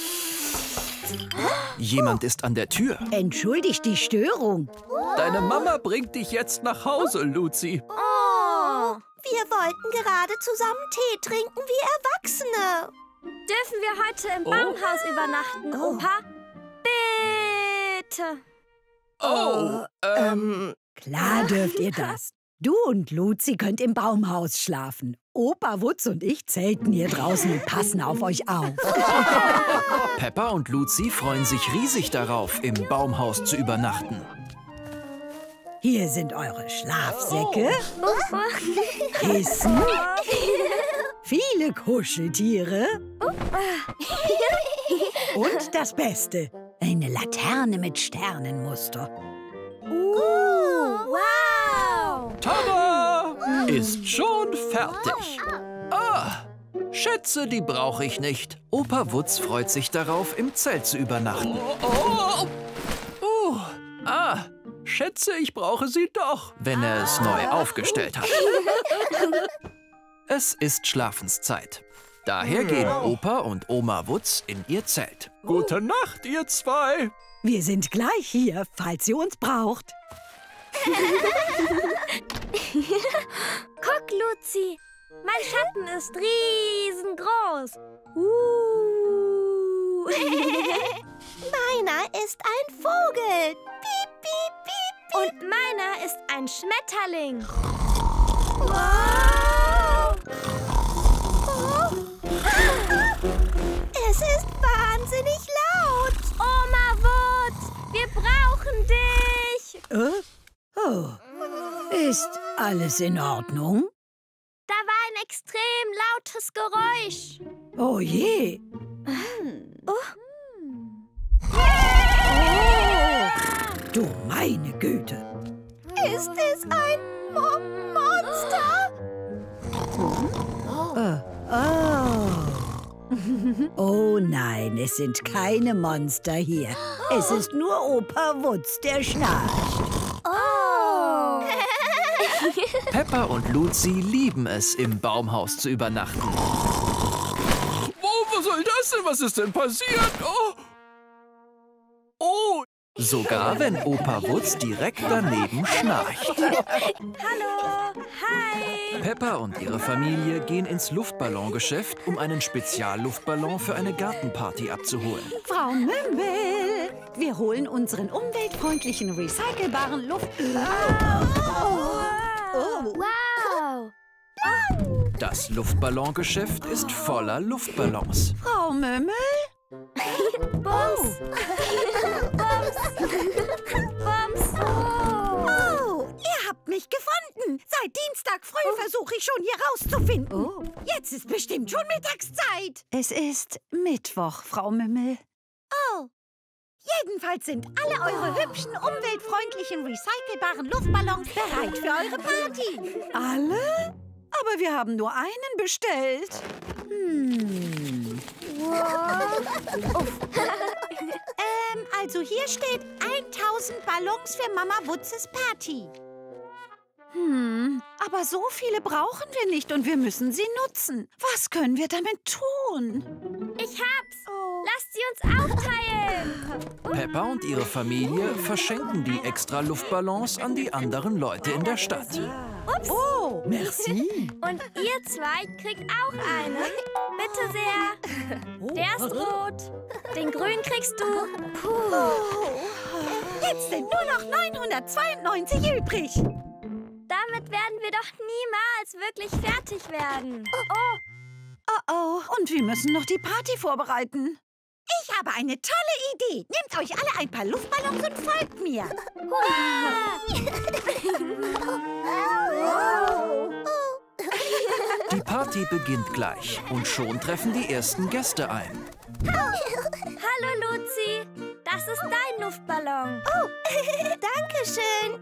Jemand ist an der Tür. Entschuldigt die Störung. Deine Mama bringt dich jetzt nach Hause, Luzi. Oh, wir wollten gerade zusammen Tee trinken wie Erwachsene. Dürfen wir heute im Baumhaus übernachten, Oh. Opa? Bitte. Oh, ähm... Klar dürft ihr das. Du und Luzi könnt im Baumhaus schlafen. Opa Wutz und ich zelten hier draußen und passen auf euch auf. Peppa und Luzi freuen sich riesig darauf, im Baumhaus zu übernachten. Hier sind eure Schlafsäcke, Kissen, viele Kuscheltiere und das Beste, eine Laterne mit Sternenmuster. Wow. Tada! Ist schon fertig. Ah, Schätze, die brauche ich nicht. Opa Wutz freut sich darauf, im Zelt zu übernachten. Oh, Uh, ah, Schätze, ich brauche sie doch, wenn er es neu aufgestellt hat. Es ist Schlafenszeit. Daher gehen Opa und Oma Wutz in ihr Zelt. gute Nacht, ihr zwei. Wir sind gleich hier, falls ihr uns braucht. Guck, Luzi. Mein Schatten ist riesengroß. Uh. Meiner ist ein Vogel. Piep, piep, piep, piep. Und meiner ist ein Schmetterling. Wow. Es ist wahnsinnig laut. Oma Wutz, wir brauchen dich. Äh? Oh, ist alles in Ordnung? Da war ein extrem lautes Geräusch. Oh je. Du meine Güte. Ist es ein Mo Monster? Oh. Oh nein, es sind keine Monster hier. Es ist nur Opa Wutz, der schnarcht. Oh. Peppa und Luzi lieben es, im Baumhaus zu übernachten. Oh, was soll das denn? Was ist denn passiert? Oh, oh. Sogar wenn Opa Wutz direkt daneben schnarcht. Hallo. Hi. Peppa und ihre Familie gehen ins Luftballongeschäft, um einen Spezialluftballon für eine Gartenparty abzuholen. Frau Mümbel, wir holen unseren umweltfreundlichen, recycelbaren Luft... Oh. Wow. Das Luftballongeschäft ist voller Luftballons. Frau Mümbel? Bums. Bums. Bums. Oh, ihr habt mich gefunden. Seit Dienstag früh versuche ich schon, hier rauszufinden. Oh. Jetzt ist bestimmt schon Mittagszeit. Es ist Mittwoch, Frau Mümmel. Oh. Jedenfalls sind alle eure hübschen, umweltfreundlichen, recycelbaren Luftballons bereit für eure Party. Alle? Aber wir haben nur einen bestellt. Hm. ähm, also hier steht tausend Ballons für Mama Wutzes Party. Hm, aber so viele brauchen wir nicht und wir müssen sie nutzen. Was können wir damit tun? Ich hab's. Lasst sie uns aufteilen. Peppa und ihre Familie verschenken die extra Luftballons an die anderen Leute in der Stadt. Ups. Oh, merci. Und ihr zwei kriegt auch einen. Bitte sehr. Der ist rot. Den grünen kriegst du. Puh. Jetzt sind nur noch neunhundertzweiundneunzig übrig. Damit werden wir doch niemals wirklich fertig werden. Oh, Oh oh, und wir müssen noch die Party vorbereiten. Ich habe eine tolle Idee. Nehmt euch alle ein paar Luftballons und folgt mir. Die Party beginnt gleich und schon treffen die ersten Gäste ein. hallo Luzi. Das ist dein Luftballon. Oh, danke schön.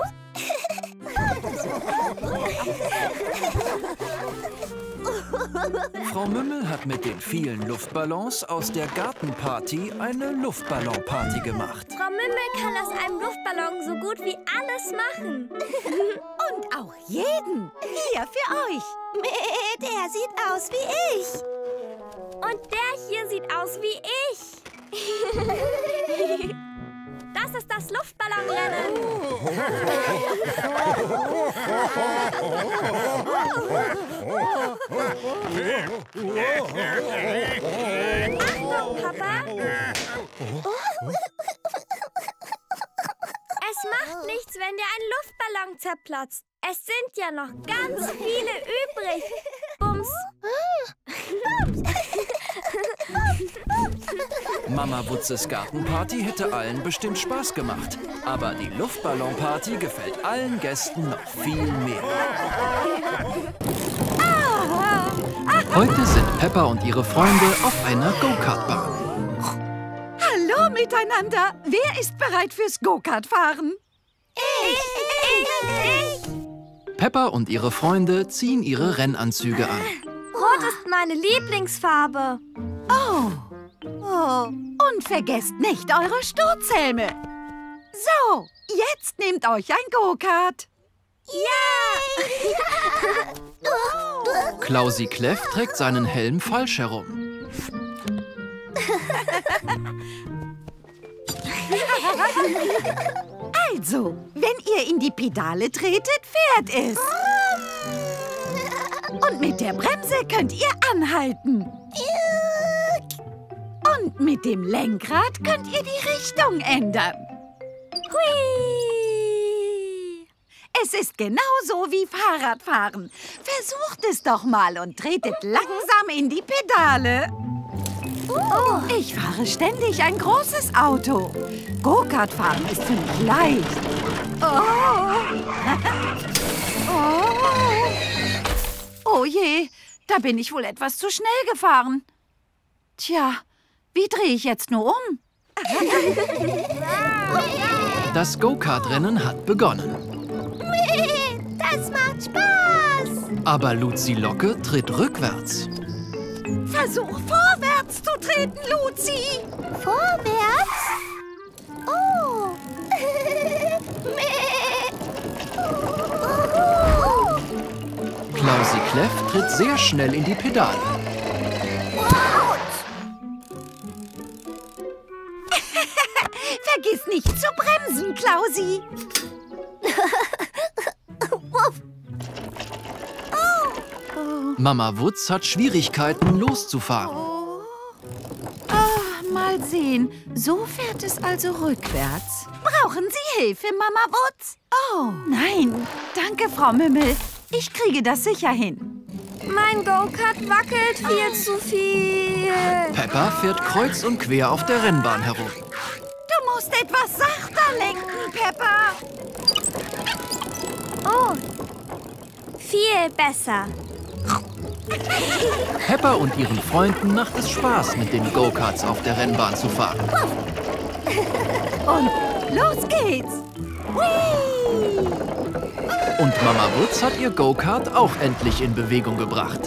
Frau Mümmel hat mit den vielen Luftballons aus der Gartenparty eine Luftballonparty gemacht. Frau Mümmel kann aus einem Luftballon so gut wie alles machen. Und auch jeden. Hier für euch. Der sieht aus wie ich. Und der hier sieht aus wie ich. Das ist das Luftballonrennen. Achtung, Papa. Es macht nichts, wenn dir ein Luftballon zerplatzt. Es sind ja noch ganz viele übrig. Bums. Mama Wutzes Gartenparty hätte allen bestimmt Spaß gemacht. Aber die Luftballonparty gefällt allen Gästen noch viel mehr. Heute sind Peppa und ihre Freunde auf einer Go-Kart-Bahn. Hallo miteinander. Wer ist bereit fürs Go-Kart-Fahren? Ich, ich, ich. Peppa und ihre Freunde ziehen ihre Rennanzüge an. Rot ist meine Lieblingsfarbe. Oh. Oh. Und vergesst nicht eure Sturzhelme. So, jetzt nehmt euch ein Go-Kart. Ja! Klausi Kleff trägt seinen Helm falsch herum. Also, wenn ihr in die Pedale tretet, fährt es. Und mit der Bremse könnt ihr anhalten. Und mit dem Lenkrad könnt ihr die Richtung ändern. Hui! Es ist genauso wie Fahrradfahren. Versucht es doch mal und tretet langsam in die Pedale. Oh, ich fahre ständig ein großes Auto. Go-Kart fahren ist für mich leicht. Oh. Oh. Oh je, da bin ich wohl etwas zu schnell gefahren. Tja, wie drehe ich jetzt nur um? Das Go-Kart-Rennen hat begonnen. Das macht Spaß. Aber Luzi Locke tritt rückwärts. Versuch vorwärts zu treten, Luzi. Vorwärts? Oh. Klausi Kleff tritt sehr schnell in die Pedale. Vergiss nicht zu bremsen, Klausi. Mama Wutz hat Schwierigkeiten, loszufahren. Oh. Ah, mal sehen. So fährt es also rückwärts. Brauchen Sie Hilfe, Mama Wutz? Oh, nein. Danke, Frau Mümmel. Ich kriege das sicher hin. Mein Go-Kart wackelt viel zu viel. Peppa fährt kreuz und quer auf der Rennbahn herum. Du musst etwas sachter lenken, Peppa. Oh, viel besser. Peppa und ihren Freunden macht es Spaß, mit den Go-Karts auf der Rennbahn zu fahren. Und los geht's. Whee! Und Mama Wutz hat ihr Go-Kart auch endlich in Bewegung gebracht.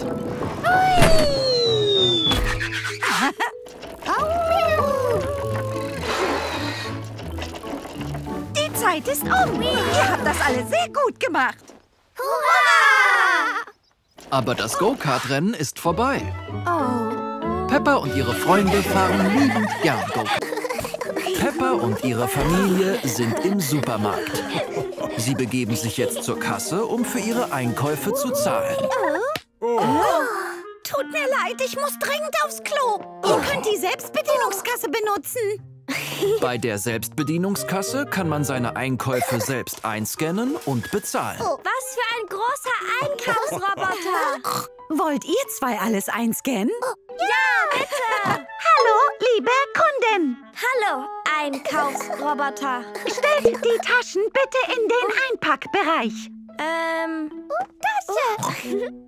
Die Zeit ist um. Ihr habt das alle sehr gut gemacht. Hurra! Aber das Go-Kart-Rennen ist vorbei. Oh. Peppa und ihre Freunde fahren liebend gern Go-Kart. Peppa und ihre Familie sind im Supermarkt. Sie begeben sich jetzt zur Kasse, um für ihre Einkäufe zu zahlen. Oh. Oh. Tut mir leid, ich muss dringend aufs Klo. Ihr könnt die Selbstbedienungskasse benutzen. Bei der Selbstbedienungskasse kann man seine Einkäufe selbst einscannen und bezahlen. Was für ein großer Einkaufsroboter. Wollt ihr zwei alles einscannen? Ja, bitte. Hallo, liebe Kundin. Hallo, Einkaufsroboter. Stellt die Taschen bitte in den Einpackbereich. Ähm, Tasche.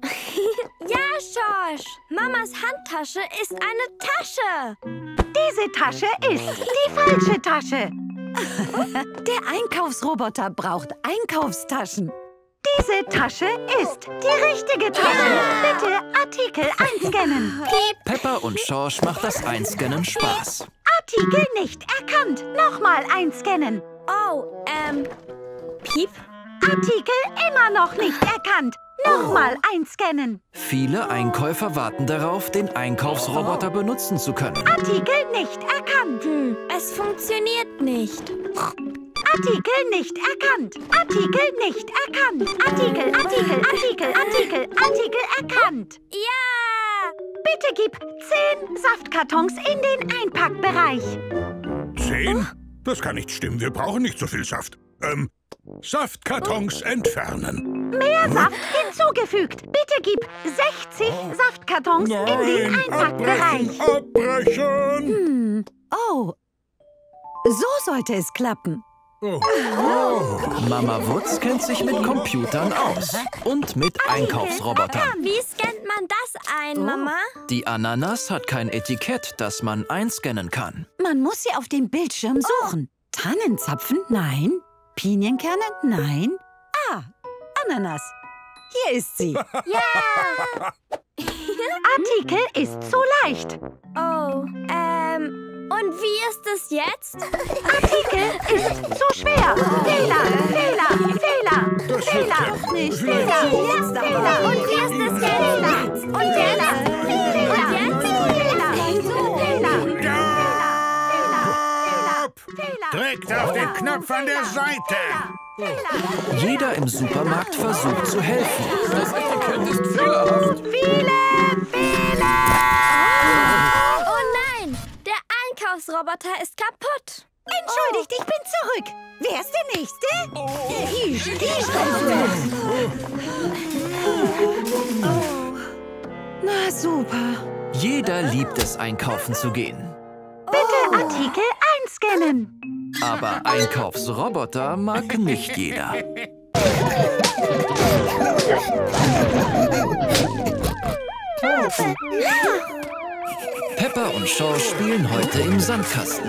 Ja, Schorsch. Mamas Handtasche ist eine Tasche. Diese Tasche ist die falsche Tasche. Der Einkaufsroboter braucht Einkaufstaschen. Diese Tasche ist die richtige Tasche. Ja. Bitte Artikel einscannen. Piep. Peppa und Schorsch macht das Einscannen Spaß. Artikel nicht erkannt. Nochmal einscannen. Oh, ähm, Piep. Artikel immer noch nicht erkannt. Nochmal einscannen. Viele Einkäufer warten darauf, den Einkaufsroboter benutzen zu können. Artikel nicht erkannt. Hm, es funktioniert nicht. Artikel nicht erkannt. Artikel nicht erkannt. Artikel, Artikel, Artikel, Artikel, Artikel erkannt. Ja! Bitte gib zehn Saftkartons in den Einpackbereich. Zehn? Das kann nicht stimmen. Wir brauchen nicht so viel Saft. Ähm, Saftkartons entfernen. Mehr Saft hinzugefügt. Bitte gib sechzig Saftkartons Nein, in den Einpackbereich. Abbrechen! Hm. Oh, so sollte es klappen. Oh. Oh. Mama Wutz kennt sich mit Computern aus und mit Einkaufsrobotern. Wie scannt man das ein, Mama? Die Ananas hat kein Etikett, das man einscannen kann. Man muss sie auf dem Bildschirm suchen. Tannenzapfen? Nein. Pinienkerne? Nein. Ah, Ananas. Hier ist sie. Ja! Artikel ist zu leicht. Oh, ähm... Und wie ist es jetzt? Artikel ist zu schwer. Fehler, Fehler, Fehler, Das Fehler. wird Nicht Fehler. Fehler. Jetzt aber. Und wie ist es jetzt? Und jetzt? Fehler. Und jetzt? Fehler. Stopp! Drückt auf den Knopf an der Seite. Jeder im Supermarkt versucht zu helfen. Das Etikett ist fehlerhaft. Viele Fehler. Oh nein! Der Einkaufsroboter ist kaputt. Entschuldigt, ich bin zurück. Wer ist der Nächste? Ich, ich oh. Na super. Jeder liebt es, einkaufen zu gehen. Bitte Artikel einscannen. Aber Einkaufsroboter mag nicht jeder. Peppa und Schorsch spielen heute im Sandkasten.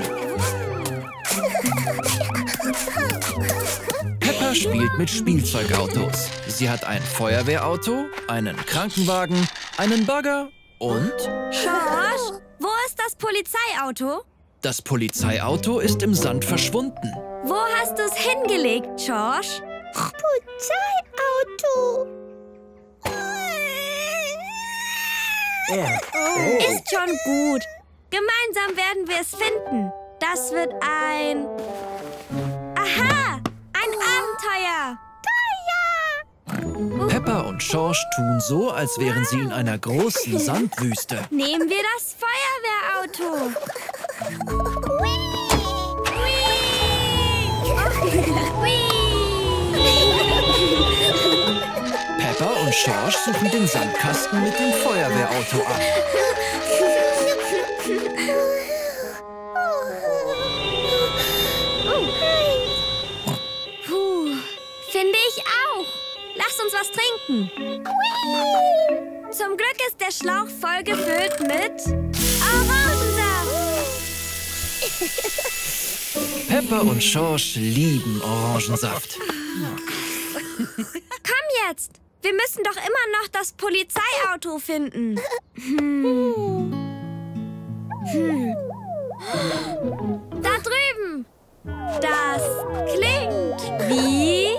Peppa spielt mit Spielzeugautos. Sie hat ein Feuerwehrauto, einen Krankenwagen, einen Bagger und... Schorsch, wo ist das Polizeiauto? Das Polizeiauto ist im Sand verschwunden. Wo hast du es hingelegt, Schorsch? Polizeiauto. Ist schon gut. Gemeinsam werden wir es finden. Das wird ein... Aha! Ein Abenteuer! Peppa und Schorsch tun so, als wären sie in einer großen Sandwüste. Nehmen wir das Feuerwehrauto. Peppa und Schorsch suchen den Sandkasten mit dem Feuerwehrauto ab. Puh, finde ich auch. Lass uns was trinken. Zum Glück ist der Schlauch voll gefüllt mit Orangensaft. Peppa und Schorsch lieben Orangensaft. Komm jetzt. Wir müssen doch immer noch das Polizeiauto finden. Hm. Hm. Da drüben. Das klingt wie...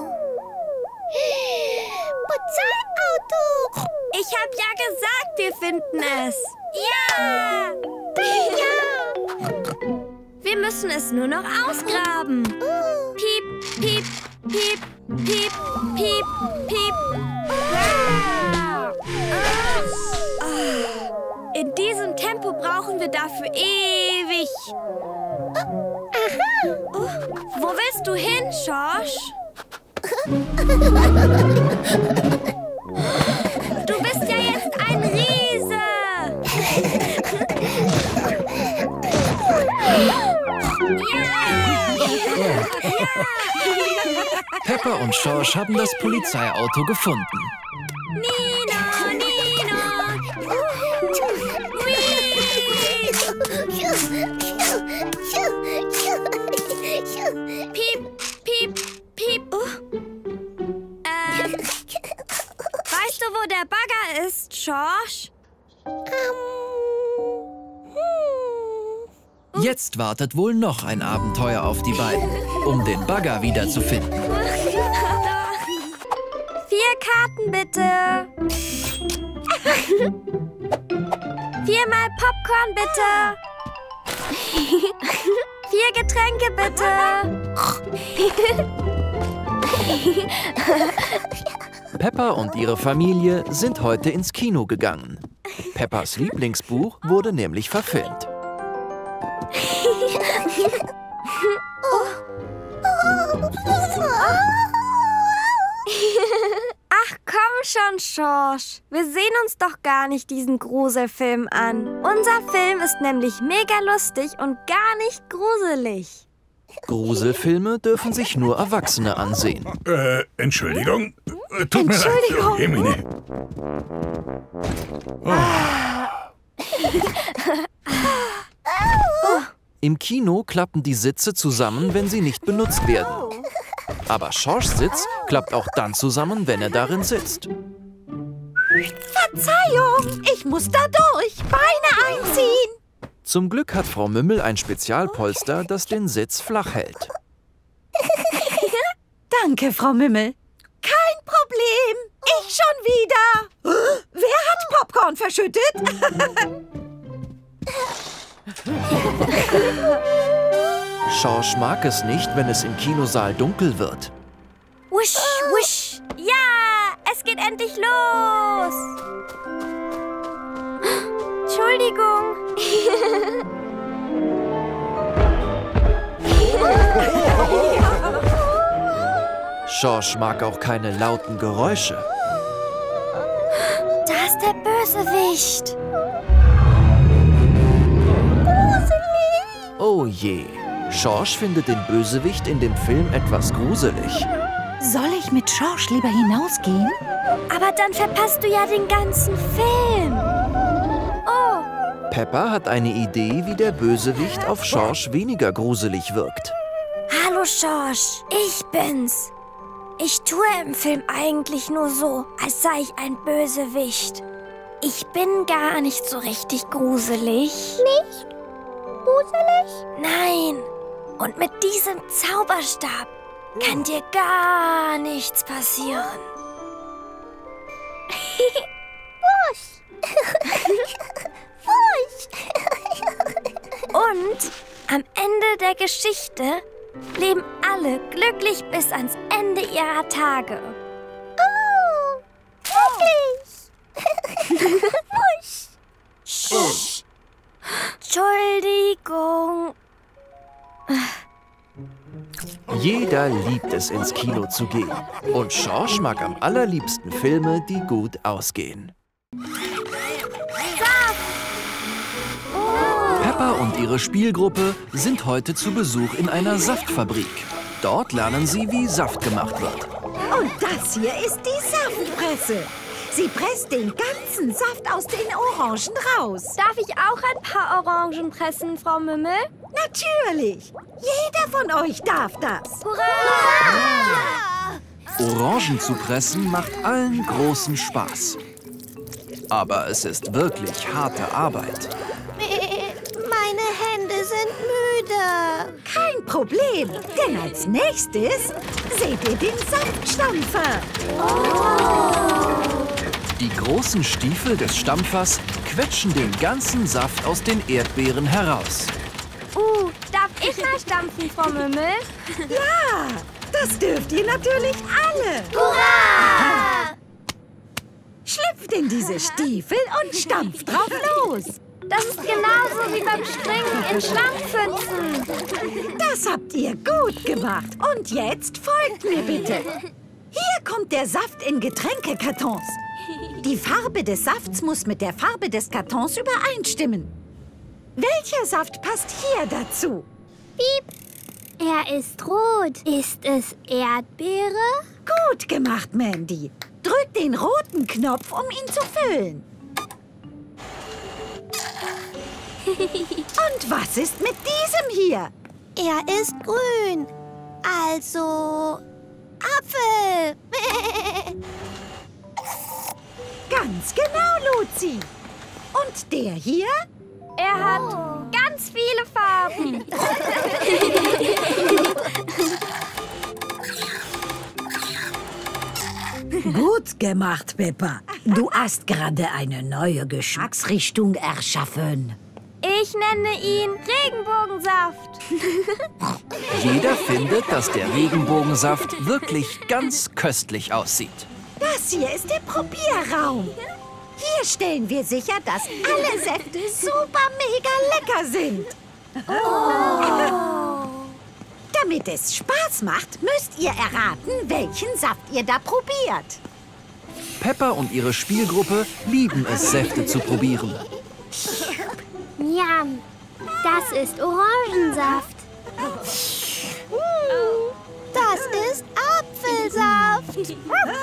Polizeiauto. Ich hab ja gesagt, wir finden es. Ja! Ja. Wir müssen es nur noch ausgraben. Piep, piep, piep, piep, piep, piep. In diesem Tempo brauchen wir dafür ewig. Wo willst du hin, Schorsch? Du bist ja jetzt ein Riese. Peppa und Schorsch haben das Polizeiauto gefunden. Nina, wo der Bagger ist, Schorsch? Jetzt wartet wohl noch ein Abenteuer auf die beiden, um den Bagger wiederzufinden. Vier Karten bitte. Viermal Popcorn bitte. Vier Getränke bitte. Peppa und ihre Familie sind heute ins Kino gegangen. Peppas Lieblingsbuch wurde nämlich verfilmt. Ach komm schon, Schorsch. Wir sehen uns doch gar nicht diesen Gruselfilm an. Unser Film ist nämlich mega lustig und gar nicht gruselig. Gruselfilme dürfen sich nur Erwachsene ansehen. Äh, Entschuldigung. Äh, Tut mir leid. Entschuldigung. Jemine. Im Kino klappen die Sitze zusammen, wenn sie nicht benutzt werden. Aber Schorschs Sitz klappt auch dann zusammen, wenn er darin sitzt. Verzeihung, ich muss da durch. Beine einziehen. Zum Glück hat Frau Mümmel ein Spezialpolster, das den Sitz flach hält. Danke, Frau Mümmel. Kein Problem. Ich schon wieder. Wer hat Popcorn verschüttet? Schorsch mag es nicht, wenn es im Kinosaal dunkel wird. Wusch, wusch. Ja, es geht endlich los. Entschuldigung. Schorsch mag auch keine lauten Geräusche. Da ist der Bösewicht. Oh je, Schorsch findet den Bösewicht in dem Film etwas gruselig. Soll ich mit Schorsch lieber hinausgehen? Aber dann verpasst du ja den ganzen Film. Oh. Peppa hat eine Idee, wie der Bösewicht auf Schorsch weniger gruselig wirkt. Hallo Schorsch, ich bin's. Ich tue im Film eigentlich nur so, als sei ich ein Bösewicht. Ich bin gar nicht so richtig gruselig. Nicht gruselig? Nein. Und mit diesem Zauberstab kann dir gar nichts passieren. Wusch. Wusch. Und am Ende der Geschichte leben alle glücklich bis ans Ende ihrer Tage. Oh, wirklich? Wusch. Sch. Entschuldigung. Jeder liebt es, ins Kino zu gehen. Und Schorsch mag am allerliebsten Filme, die gut ausgehen. Peppa und ihre Spielgruppe sind heute zu Besuch in einer Saftfabrik. Dort lernen sie, wie Saft gemacht wird. Und das hier ist die Saftpresse. Sie presst den ganzen Saft aus den Orangen raus. Darf ich auch ein paar Orangen pressen, Frau Mümmel? Natürlich. Jeder von euch darf das. Hurra! Orangen zu pressen macht allen großen Spaß. Aber es ist wirklich harte Arbeit. Meine Hände sind müde. Kein Problem, denn als nächstes seht ihr den Saftstampfer. Die großen Stiefel des Stampfers quetschen den ganzen Saft aus den Erdbeeren heraus. Uh, darf ich mal stampfen, Frau Mümmel? Ja, das dürft ihr natürlich alle. Hurra! Schlüpft in diese Stiefel und stampft drauf los. Das ist genauso wie beim Springen in Schlammpfützen. Das habt ihr gut gemacht. Und jetzt folgt mir bitte. Hier kommt der Saft in Getränkekartons. Die Farbe des Safts muss mit der Farbe des Kartons übereinstimmen. Welcher Saft passt hier dazu? Piep. Er ist rot. Ist es Erdbeere? Gut gemacht, Mandy. Drück den roten Knopf, um ihn zu füllen. Und was ist mit diesem hier? Er ist grün. Also Apfel. Ganz genau, Luzi. Und der hier? Er hat ganz viele Farben. Gut gemacht, Peppa. Du hast gerade eine neue Geschmacksrichtung erschaffen. Ich nenne ihn Regenbogensaft. Jeder findet, dass der Regenbogensaft wirklich ganz köstlich aussieht. Das hier ist der Probierraum. Hier stellen wir sicher, dass alle Säfte super mega lecker sind. Oh. Damit es Spaß macht, müsst ihr erraten, welchen Saft ihr da probiert. Peppa und ihre Spielgruppe lieben es, Säfte zu probieren. Njam, das ist Orangensaft. Das ist Apfelsaft.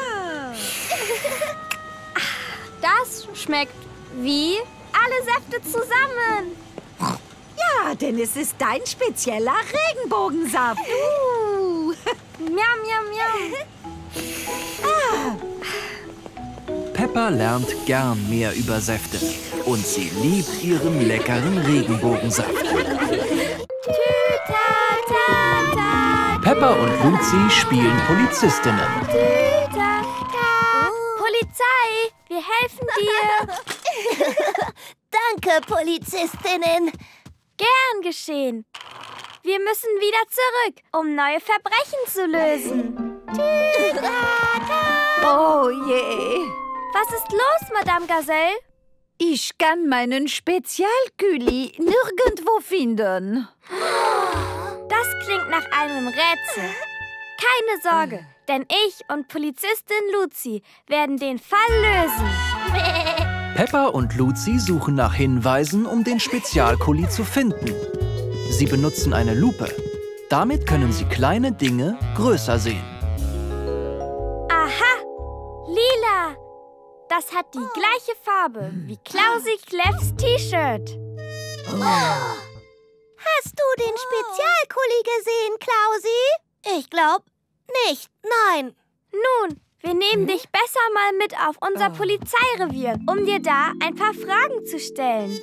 Das schmeckt wie alle Säfte zusammen. Ja, denn es ist dein spezieller Regenbogensaft. Uh. Miam, miam, miam. Ah. Peppa lernt gern mehr über Säfte und sie liebt ihren leckeren Regenbogensaft. Peppa und Luzi spielen Polizistinnen. Polizei, wir helfen dir. Danke, Polizistinnen. Gern geschehen. Wir müssen wieder zurück, um neue Verbrechen zu lösen. Oh je. Was ist los, Madame Gazelle? Ich kann meinen Spezialküli nirgendwo finden. Das klingt nach einem Rätsel. Keine Sorge, denn ich und Polizistin Luzi werden den Fall lösen. Peppa und Luzi suchen nach Hinweisen, um den Spezialkuli zu finden. Sie benutzen eine Lupe. Damit können sie kleine Dinge größer sehen. Aha! Lila! Das hat die gleiche Farbe wie Klausi Kleffs T-Shirt. Hast du den Spezialkuli gesehen, Klausi? Ich glaub nicht, nein. Nun, wir nehmen dich besser mal mit auf unser Polizeirevier, um dir da ein paar Fragen zu stellen.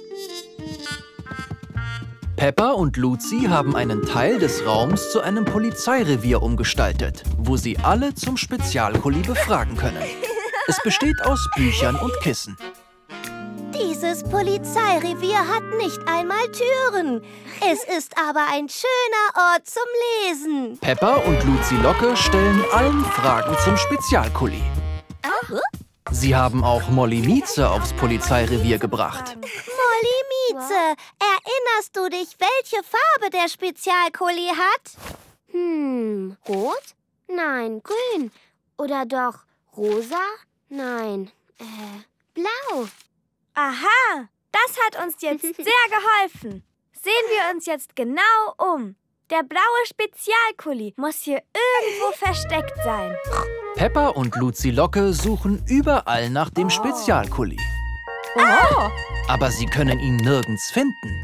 Peppa und Luzi haben einen Teil des Raums zu einem Polizeirevier umgestaltet, wo sie alle zum Spezialkuli befragen können. Es besteht aus Büchern und Kissen. Dieses Polizeirevier hat nicht einmal Türen. Es ist aber ein schöner Ort zum Lesen. Peppa und Luzi Locke stellen allen Fragen zum Spezialkuli. Oh. Sie haben auch Molly Mieze aufs Polizeirevier gebracht. Molly Mieze, erinnerst du dich, welche Farbe der Spezialkuli hat? Hm, rot? Nein, grün. Oder doch rosa? Nein, äh, blau. Aha, das hat uns jetzt sehr geholfen. Sehen wir uns jetzt genau um. Der blaue Spezialkuli muss hier irgendwo versteckt sein. Peppa und Luzi Locke suchen überall nach dem Spezialkuli. Oh. Aber sie können ihn nirgends finden.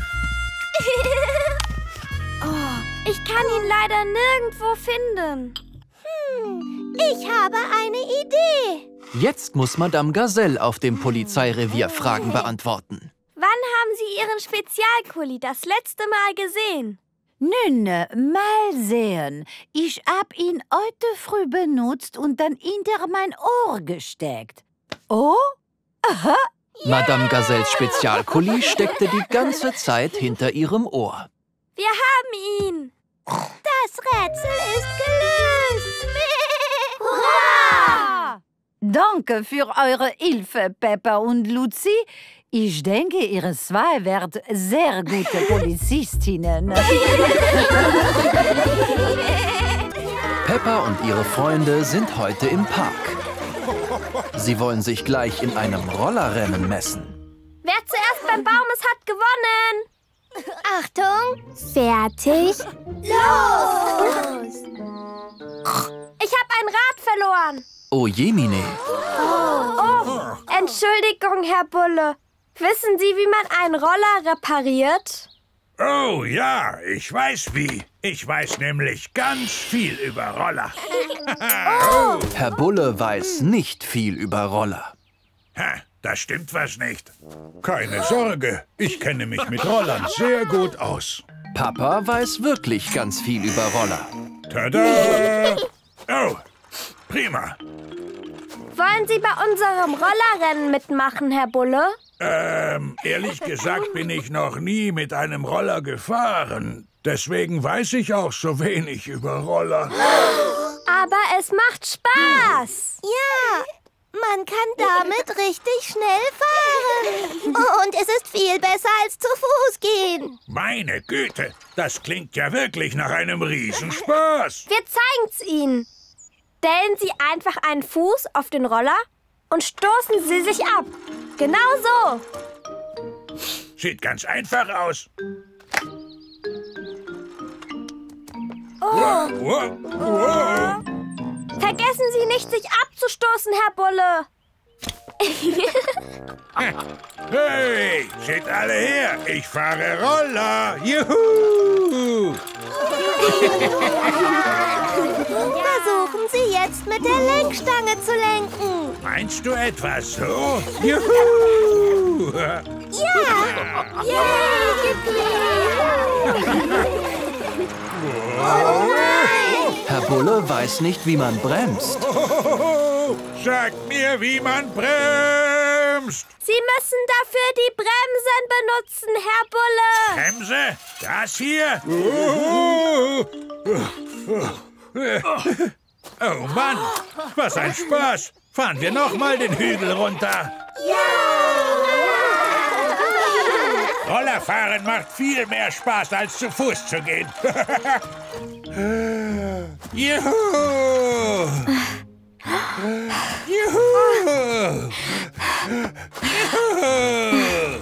Oh, ich kann ihn leider nirgendwo finden. Hm, ich habe eine Idee. Jetzt muss Madame Gazelle auf dem Polizeirevier Fragen beantworten. Wann haben Sie Ihren Spezialkuli das letzte Mal gesehen? Nun, mal sehen. Ich hab ihn heute früh benutzt und dann hinter mein Ohr gesteckt. Oh? Aha. Madame Gazelles Spezialkuli steckte die ganze Zeit hinter ihrem Ohr. Wir haben ihn. Das Rätsel ist gelöst. Hurra! Danke für eure Hilfe, Peppa und Luzi. Ich denke, ihr zwei werdet sehr gute Polizistinnen. Peppa und ihre Freunde sind heute im Park. Sie wollen sich gleich in einem Rollerrennen messen. Wer zuerst beim Baum ist, hat gewonnen. Achtung! Fertig? Los! Ich habe ein Rad verloren. Oh jemine. Oh, oh, Entschuldigung, Herr Bulle. Wissen Sie, wie man einen Roller repariert? Oh ja, ich weiß wie. Ich weiß nämlich ganz viel über Roller. Oh. Herr Bulle weiß nicht viel über Roller. Ha, da stimmt was nicht. Keine Sorge, ich kenne mich mit Rollern sehr gut aus. Papa weiß wirklich ganz viel über Roller. Tada! Oh, prima. Wollen Sie bei unserem Rollerrennen mitmachen, Herr Bulle? Ähm, ehrlich gesagt bin ich noch nie mit einem Roller gefahren. Deswegen weiß ich auch so wenig über Roller. Aber es macht Spaß. Ja, man kann damit richtig schnell fahren. Und es ist viel besser als zu Fuß gehen. Meine Güte, das klingt ja wirklich nach einem Riesenspaß. Wir zeigen's Ihnen. Stellen Sie einfach einen Fuß auf den Roller und stoßen Sie sich ab. Genau so. Sieht ganz einfach aus. Oh. Wow, wow, wow. Vergessen Sie nicht, sich abzustoßen, Herr Bulle. Hey, seht alle her, ich fahre Roller. Juhu! Versuchen Sie jetzt mit der Lenkstange zu lenken. Meinst du etwa so? Juhu! Ja! Yay, Oh nein! Herr Bulle weiß nicht, wie man bremst. Oh, sagt mir, wie man bremst. Sie müssen dafür die Bremsen benutzen, Herr Bulle. Bremse? Das hier? Oh Mann, was ein Spaß. Fahren wir noch mal den Hügel runter. Rollerfahren macht viel mehr Spaß, als zu Fuß zu gehen. Juhu! Juhu! Juhu!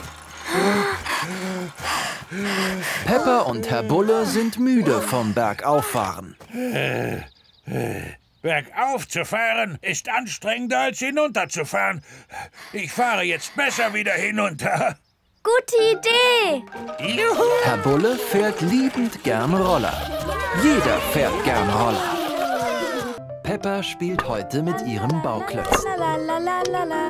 Peppa und Herr Bulle sind müde vom Bergauffahren. Bergauf zu fahren ist anstrengender als hinunterzufahren. Ich fahre jetzt besser wieder hinunter. Gute Idee! Juhu! Herr Bulle fährt liebend gern Roller. Jeder fährt gern Roller. Peppa spielt heute mit ihren Bauklötzen. Lalalala.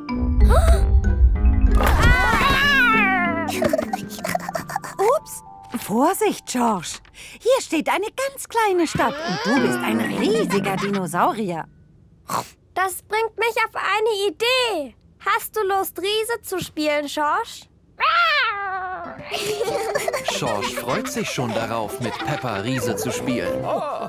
Ups! Vorsicht, George! Hier steht eine ganz kleine Stadt und du bist ein riesiger Dinosaurier. Das bringt mich auf eine Idee. Hast du Lust, Riese zu spielen, George? George freut sich schon darauf, mit Peppa Riese zu spielen. Oh.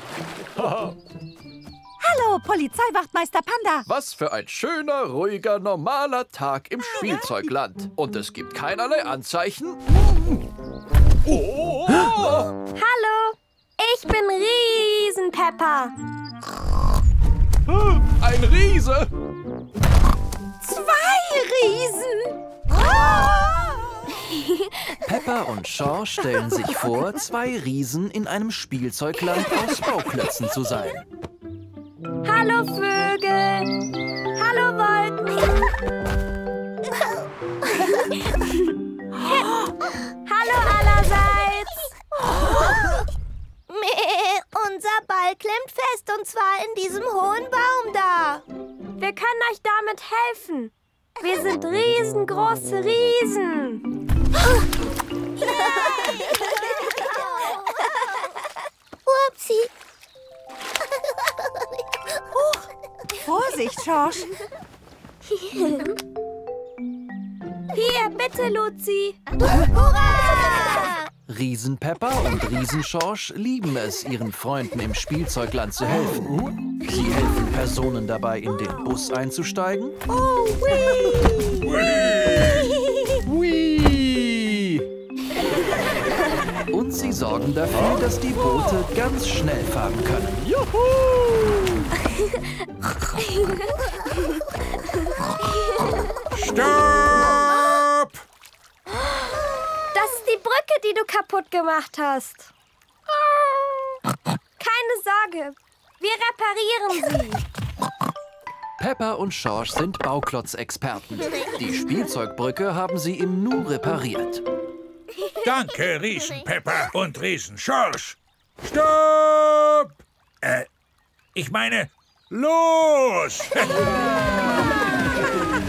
Hallo, Polizeiwachtmeister Panda. Was für ein schöner, ruhiger, normaler Tag im Spielzeugland. Und es gibt keinerlei Anzeichen. Oh. Hallo, ich bin Riesen-Peppa. Ein Riese. Zwei Riesen. Peppa und George stellen sich vor, zwei Riesen in einem Spielzeugland aus Bauklötzen zu sein. Hallo Vögel. Hallo Wolken. Hallo allerseits. Meh, unser Ball klemmt fest und zwar in diesem hohen Baum da. Wir können euch damit helfen. Wir sind riesengroße Riesen. Upsi. Vorsicht, George. Hier, bitte, Luzi. Hurra! Riesen-Peppa und Riesen-George lieben es, ihren Freunden im Spielzeugland zu helfen. Sie helfen Personen dabei, in den Bus einzusteigen. Oh, wee. Whee! Und sie sorgen dafür, dass die Boote ganz schnell fahren können. Juhu! Stopp! Das ist die Brücke, die du kaputt gemacht hast. Keine Sorge, wir reparieren sie. Peppa und George sind Bauklotz-Experten. Die Spielzeugbrücke haben sie im Nu repariert. Danke, Riesen-Peppa und Riesen-George. Stopp! Äh, ich meine, los!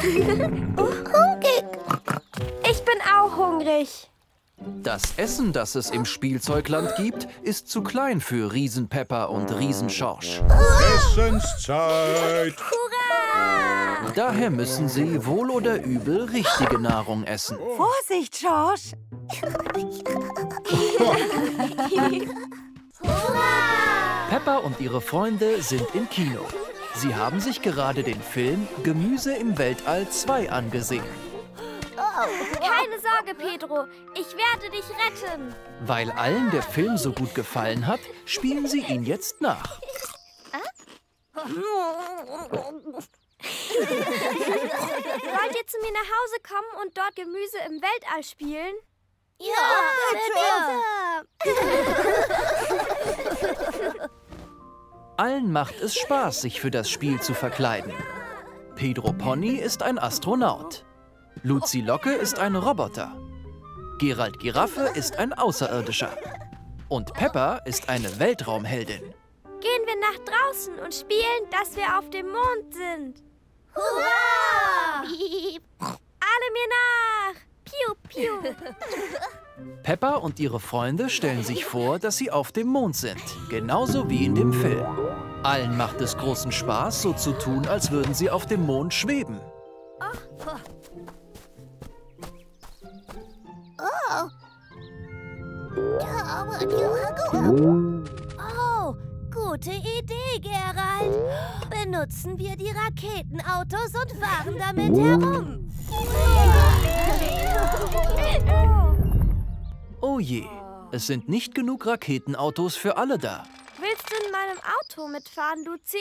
Hungrig. Ich bin auch hungrig. Das Essen, das es im Spielzeugland gibt, ist zu klein für Riesen Peppa und Riesen Schorsch. Essenszeit! Hurra! Daher müssen sie wohl oder übel richtige Nahrung essen. Vorsicht, Schorsch. Peppa und ihre Freunde sind im Kino. Sie haben sich gerade den Film Gemüse im Weltall zwei angesehen. Keine Sorge, Pedro. Ich werde dich retten. Weil allen der Film so gut gefallen hat, spielen sie ihn jetzt nach. Wollt ihr zu mir nach Hause kommen und dort Gemüse im Weltall spielen? Ja, bitte. Allen macht es Spaß, sich für das Spiel zu verkleiden. Pedro Pony ist ein Astronaut. Luzi Locke ist ein Roboter. Gerald Giraffe ist ein Außerirdischer. Und Peppa ist eine Weltraumheldin. Gehen wir nach draußen und spielen, dass wir auf dem Mond sind. Hurra! Alle mir nach! Piu, piu. Peppa und ihre Freunde stellen sich vor, dass sie auf dem Mond sind. Genauso wie in dem Film. Allen macht es großen Spaß, so zu tun, als würden sie auf dem Mond schweben. Oh, gute Idee, Gerald. Benutzen wir die Raketenautos und fahren damit herum. Oh je, es sind nicht genug Raketenautos für alle da. Willst du in meinem Auto mitfahren, Luzi?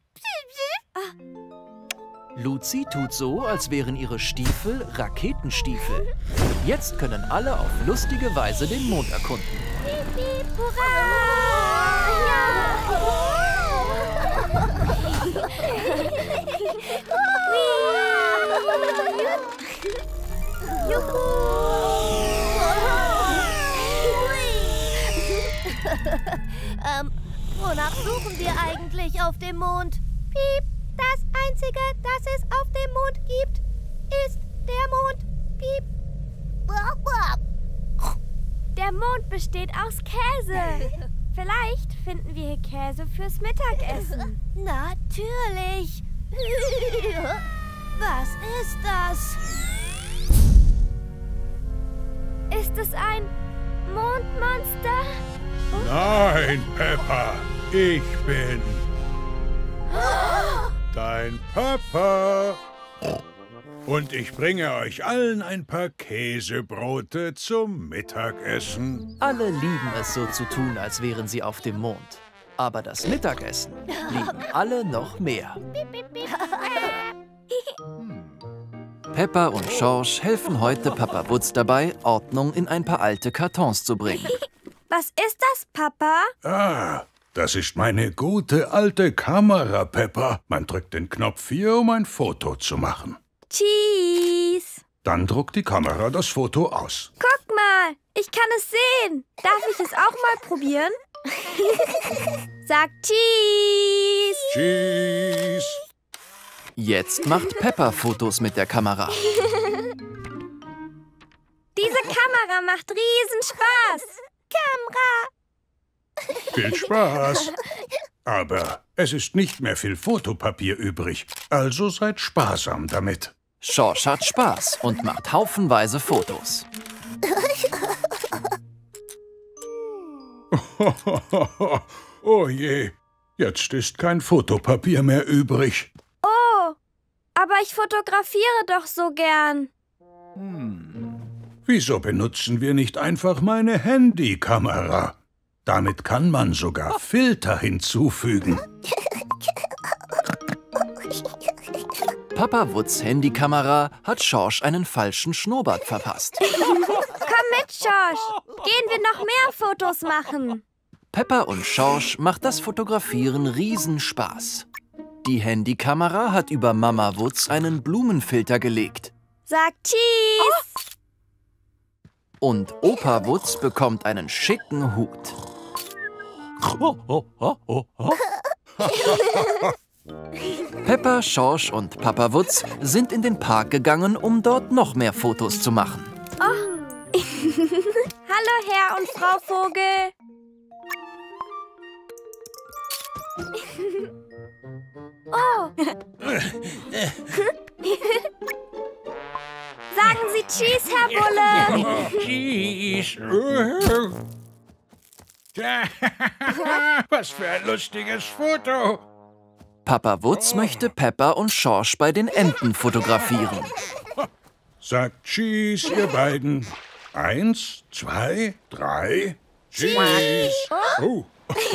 Luzi tut so, als wären ihre Stiefel Raketenstiefel. Jetzt können alle auf lustige Weise den Mond erkunden. Piep, piep, hurra! Juhu! ähm, wonach suchen wir eigentlich auf dem Mond? Piep, das Einzige, das es auf dem Mond gibt, ist der Mond. Piep. Der Mond besteht aus Käse. Vielleicht finden wir hier Käse fürs Mittagessen. Natürlich. Was ist das? Ist es ein Mondmonster? Nein, Peppa, ich bin dein Papa. Und ich bringe euch allen ein paar Käsebrote zum Mittagessen. Alle lieben es, so zu tun, als wären sie auf dem Mond. Aber das Mittagessen lieben alle noch mehr. Peppa und Schorsch helfen heute Papa Wutz dabei, Ordnung in ein paar alte Kartons zu bringen. Was ist das, Papa? Ah, das ist meine gute alte Kamera, Peppa. Man drückt den Knopf hier, um ein Foto zu machen. Cheese. Dann druckt die Kamera das Foto aus. Guck mal, ich kann es sehen. Darf ich es auch mal probieren? Sag Cheese. Cheese. Jetzt macht Peppa Fotos mit der Kamera. Diese Kamera macht riesen Spaß. Kamera. Viel Spaß. Aber es ist nicht mehr viel Fotopapier übrig, also seid sparsam damit. Schorsch hat Spaß und macht haufenweise Fotos. Oh je, jetzt ist kein Fotopapier mehr übrig. Oh, aber ich fotografiere doch so gern. Hm. Wieso benutzen wir nicht einfach meine Handykamera? Damit kann man sogar Filter hinzufügen. Papa Wutz' Handykamera hat Schorsch einen falschen Schnurrbart verpasst. Komm mit, Schorsch. Gehen wir noch mehr Fotos machen. Peppa und Schorsch macht das Fotografieren Riesenspaß. Die Handykamera hat über Mama Wutz einen Blumenfilter gelegt. Sag Cheese. Und Opa Wutz bekommt einen schicken Hut. Peppa, Schorsch und Papa Wutz sind in den Park gegangen, um dort noch mehr Fotos zu machen. Oh. Hallo, Herr und Frau Vogel. Oh. Sagen Sie Tschüss, Herr Bulle. Tschüss. Was für ein lustiges Foto. Papa Wutz möchte Peppa und Schorsch bei den Enten fotografieren. Sagt Tschüss, ihr beiden. Eins, zwei, drei. Tschüss. Oh.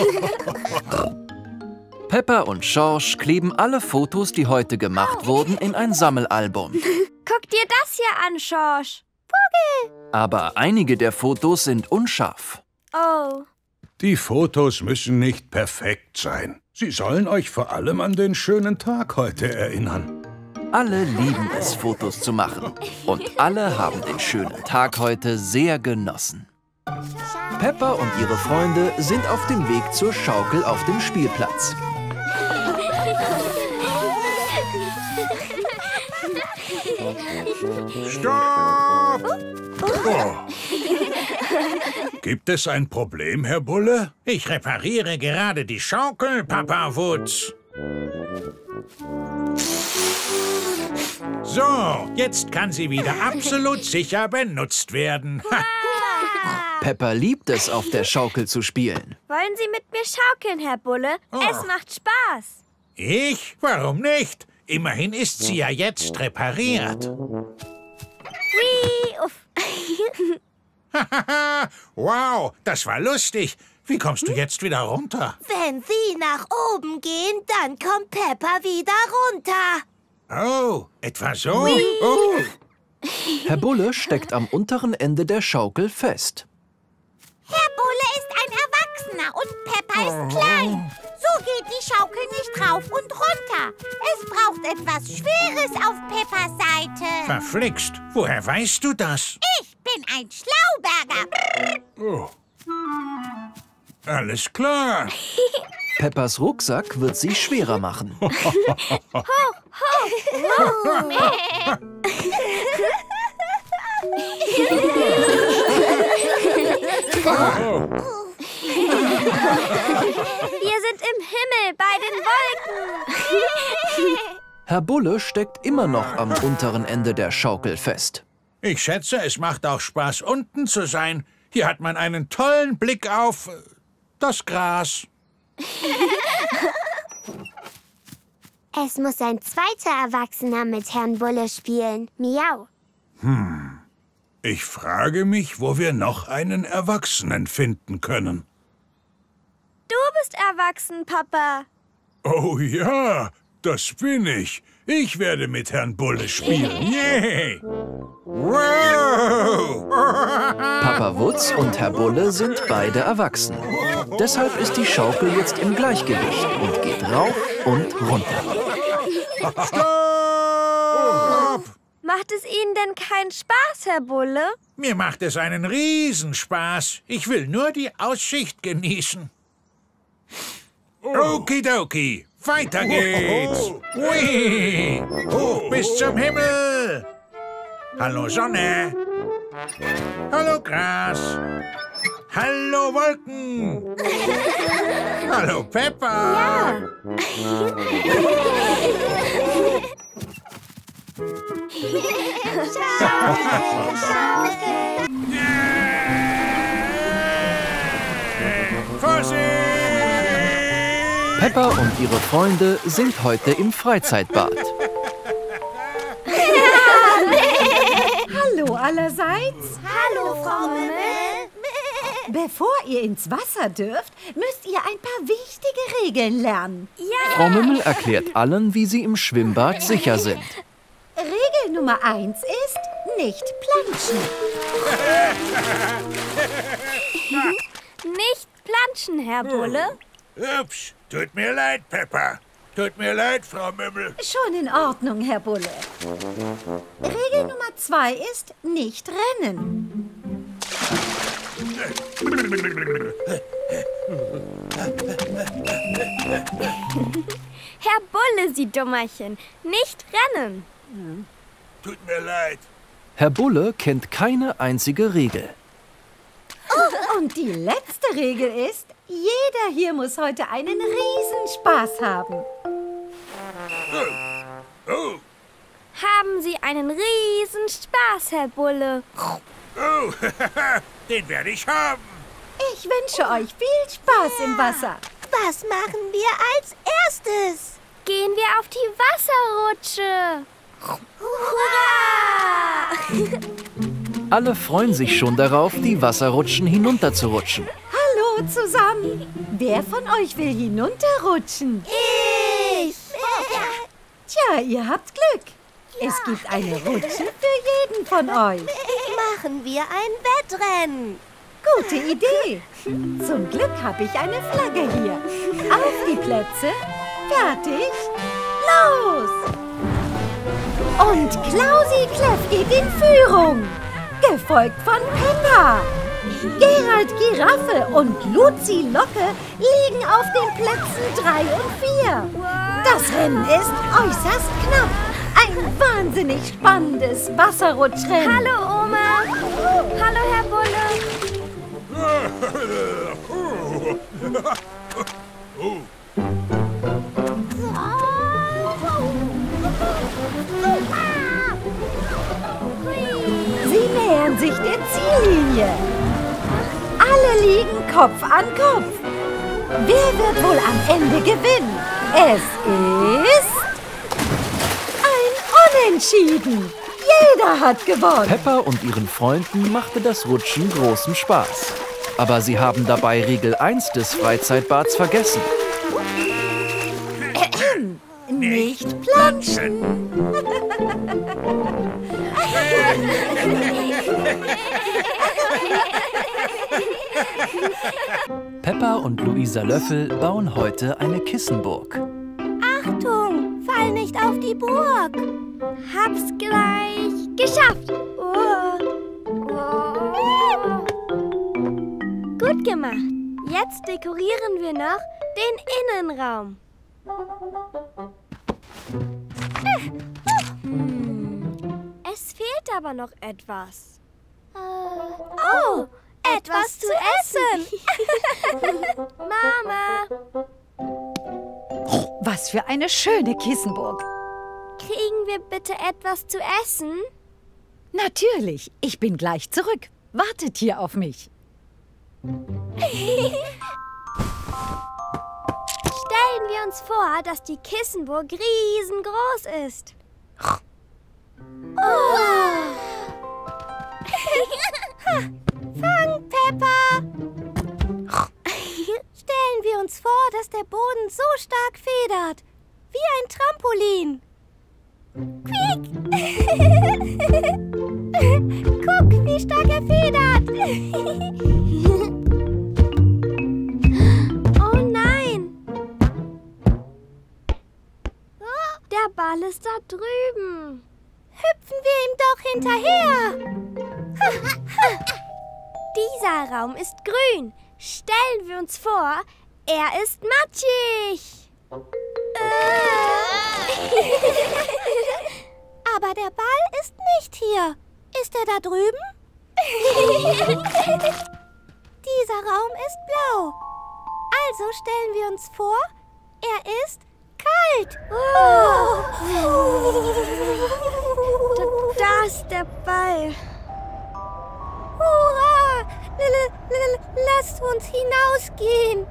Peppa und Schorsch kleben alle Fotos, die heute gemacht wurden, in ein Sammelalbum. Guck dir das hier an, Schorsch. Vogel. Aber einige der Fotos sind unscharf. Oh. Die Fotos müssen nicht perfekt sein. Sie sollen euch vor allem an den schönen Tag heute erinnern. Alle lieben es, Fotos zu machen. Und alle haben den schönen Tag heute sehr genossen. Peppa und ihre Freunde sind auf dem Weg zur Schaukel auf dem Spielplatz. Stopp! Oh. Gibt es ein Problem, Herr Bulle? Ich repariere gerade die Schaukel, Papa Wutz. So, jetzt kann sie wieder absolut sicher benutzt werden. Peppa liebt es, auf der Schaukel zu spielen. Wollen Sie mit mir schaukeln, Herr Bulle? Oh. Es macht Spaß. Ich? Warum nicht? Immerhin ist sie ja jetzt repariert. Whee, uff. Wow, das war lustig. Wie kommst du jetzt wieder runter? Wenn Sie nach oben gehen, dann kommt Peppa wieder runter. Oh, etwa so? Oh. Herr Bulle steckt am unteren Ende der Schaukel fest. Herr Bulle ist ein Erwachsener und Peppa ist klein. So geht die Schaukel nicht rauf und runter. Es braucht etwas Schweres auf Peppas Seite. Verflixt, woher weißt du das? Ich bin ein Schlauberger. Oh. Alles klar. Peppas Rucksack wird sie schwerer machen. Hoch, hoch, hoch. Wir sind im Himmel bei den Wolken. Herr Bulle steckt immer noch am unteren Ende der Schaukel fest. Ich schätze, es macht auch Spaß, unten zu sein. Hier hat man einen tollen Blick auf äh, das Gras. Es muss ein zweiter Erwachsener mit Herrn Bulle spielen. Miau. Hm. Ich frage mich, wo wir noch einen Erwachsenen finden können. Du bist erwachsen, Papa. Oh ja, das bin ich. Ich werde mit Herrn Bulle spielen. Yay! Wow! Papa Wutz und Herr Bulle sind beide erwachsen. Deshalb ist die Schaukel jetzt im Gleichgewicht und geht rauf und runter. Stopp! Macht es Ihnen denn keinen Spaß, Herr Bulle? Mir macht es einen Riesenspaß. Ich will nur die Aussicht genießen. Okidoki, weiter geht's. Hui, hoch bis zum Himmel. Hallo Sonne. Hallo Gras. Hallo Wolken. Hallo Peppa. Ja. Vorsicht! Peppa und ihre Freunde sind heute im Freizeitbad. Hallo allerseits. Hallo, Frau Mimmel. Bevor ihr ins Wasser dürft, müsst ihr ein paar wichtige Regeln lernen. Ja. Frau Mimmel erklärt allen, wie sie im Schwimmbad sicher sind. Regel Nummer eins ist, nicht planschen. Nicht planschen, Herr Bulle. Ups, tut mir leid, Peppa. Tut mir leid, Frau Mimmel. Schon in Ordnung, Herr Bulle. Regel Nummer zwei ist, nicht rennen. Herr Bulle, Sie Dummerchen, nicht rennen. Tut mir leid. Herr Bulle kennt keine einzige Regel. Oh, und die letzte Regel ist, jeder hier muss heute einen Riesenspaß haben. Oh. Oh. Haben Sie einen Riesenspaß, Herr Bulle. Oh, den werde ich haben. Ich wünsche euch viel Spaß im Wasser. Was machen wir als erstes? Gehen wir auf die Wasserrutsche. Hurra! Alle freuen sich schon darauf, die Wasserrutschen hinunterzurutschen. Hallo zusammen. Wer von euch will hinunterrutschen? Ich! Tja, ihr habt Glück. Es gibt eine Rutsche für jeden von euch. Machen wir ein Wettrennen. Gute Idee. Zum Glück habe ich eine Flagge hier. Auf die Plätze. Fertig. Los! Und Klausi Kläff geht in Führung. Gefolgt von Peppa. Gerald Giraffe und Luzi Locke liegen auf den Plätzen drei und vier. Das Rennen ist äußerst knapp. Ein wahnsinnig spannendes Wasserrutschrennen. Hallo, Oma. Hallo, Herr Bulle. Sie nähern sich der Ziellinie. Alle liegen Kopf an Kopf. Wer wird wohl am Ende gewinnen? Es ist ein Unentschieden. Jeder hat gewonnen. Peppa und ihren Freunden machte das Rutschen großen Spaß. Aber sie haben dabei Regel eins des Freizeitbads vergessen. Nicht planschen. Peppa und Luisa Löffel bauen heute eine Kissenburg. Achtung, fall nicht auf die Burg. Hab's gleich geschafft. Oh. Oh. Gut gemacht. Jetzt dekorieren wir noch den Innenraum. Hm. Es fehlt aber noch etwas. Oh, etwas zu essen. Mama. Was für eine schöne Kissenburg. Kriegen wir bitte etwas zu essen? Natürlich, ich bin gleich zurück. Wartet hier auf mich. Stellen wir uns vor, dass die Kissenburg riesengroß ist. Oh. Fang, Peppa! Stellen wir uns vor, dass der Boden so stark federt. Wie ein Trampolin. Quiek! Guck, wie stark er federt. Oh nein! Der Ball ist da drüben. Hüpfen wir ihm doch hinterher. Dieser Raum ist grün. Stellen wir uns vor, er ist matschig. Aber der Ball ist nicht hier. Ist er da drüben? Dieser Raum ist blau. Also stellen wir uns vor, er ist kalt. Oh. Da, da ist der Ball. Hurra! L -l -l Lasst uns hinausgehen.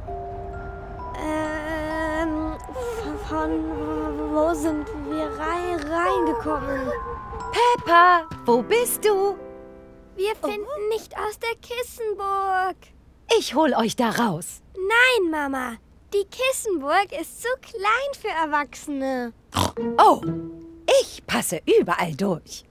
Ähm, von wo sind wir rei reingekommen? Peppa, wo bist du? Wir finden oh. nicht aus der Kissenburg. Ich hol euch da raus. Nein, Mama. Die Kissenburg ist zu klein für Erwachsene. Oh, ich passe überall durch.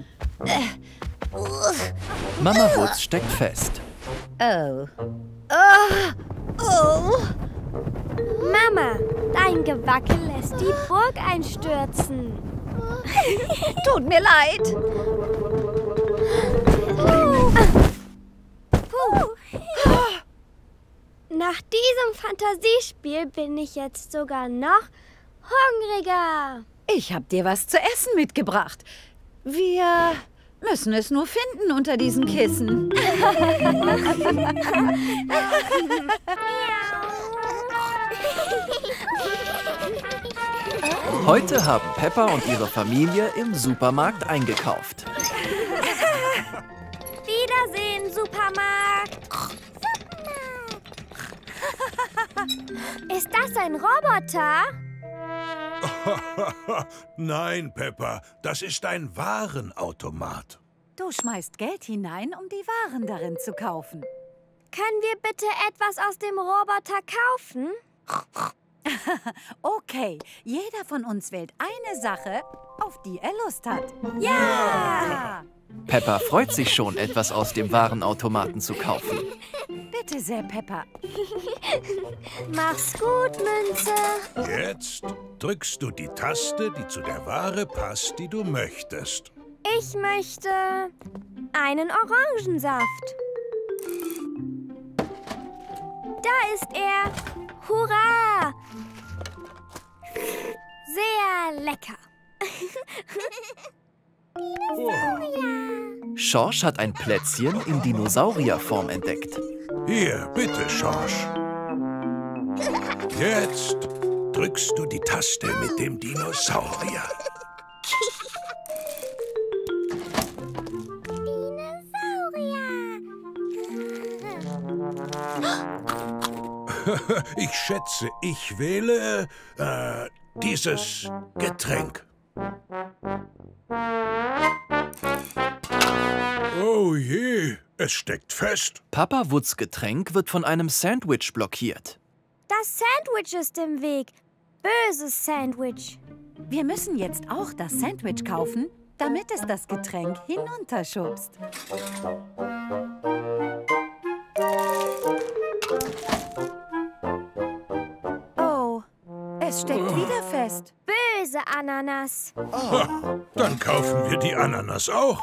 Mama Wutz steckt fest. Oh. Oh. Oh. Mama, dein Gewackel lässt die Burg einstürzen. Tut mir leid. Puh. Nach diesem Fantasiespiel bin ich jetzt sogar noch hungriger. Ich hab dir was zu essen mitgebracht. Wir müssen es nur finden unter diesen Kissen. Heute haben Peppa und ihre Familie im Supermarkt eingekauft. Wiedersehen, Supermarkt. Ist das ein Roboter? Nein, Peppa, das ist ein Warenautomat. Du schmeißt Geld hinein, um die Waren darin zu kaufen. Können wir bitte etwas aus dem Roboter kaufen? Okay, jeder von uns wählt eine Sache, auf die er Lust hat. Ja! Peppa freut sich schon, etwas aus dem Warenautomaten zu kaufen. Bitte sehr, Peppa. Mach's gut, Münze. Jetzt drückst du die Taste, die zu der Ware passt, die du möchtest. Ich möchte einen Orangensaft. Da ist er. Hurra! Sehr lecker. Schorsch hat ein Plätzchen in Dinosaurierform entdeckt. Hier, bitte, Schorsch. Jetzt drückst du die Taste mit dem Dinosaurier. Ich schätze, ich wähle äh, dieses Getränk. Oh je, es steckt fest. Papa Wutz Getränk wird von einem Sandwich blockiert. Das Sandwich ist im Weg. Böses Sandwich. Wir müssen jetzt auch das Sandwich kaufen, damit es das Getränk hinunterschubst. Oh, es steckt wieder fest. Böse Ananas. Ah, dann kaufen wir die Ananas auch.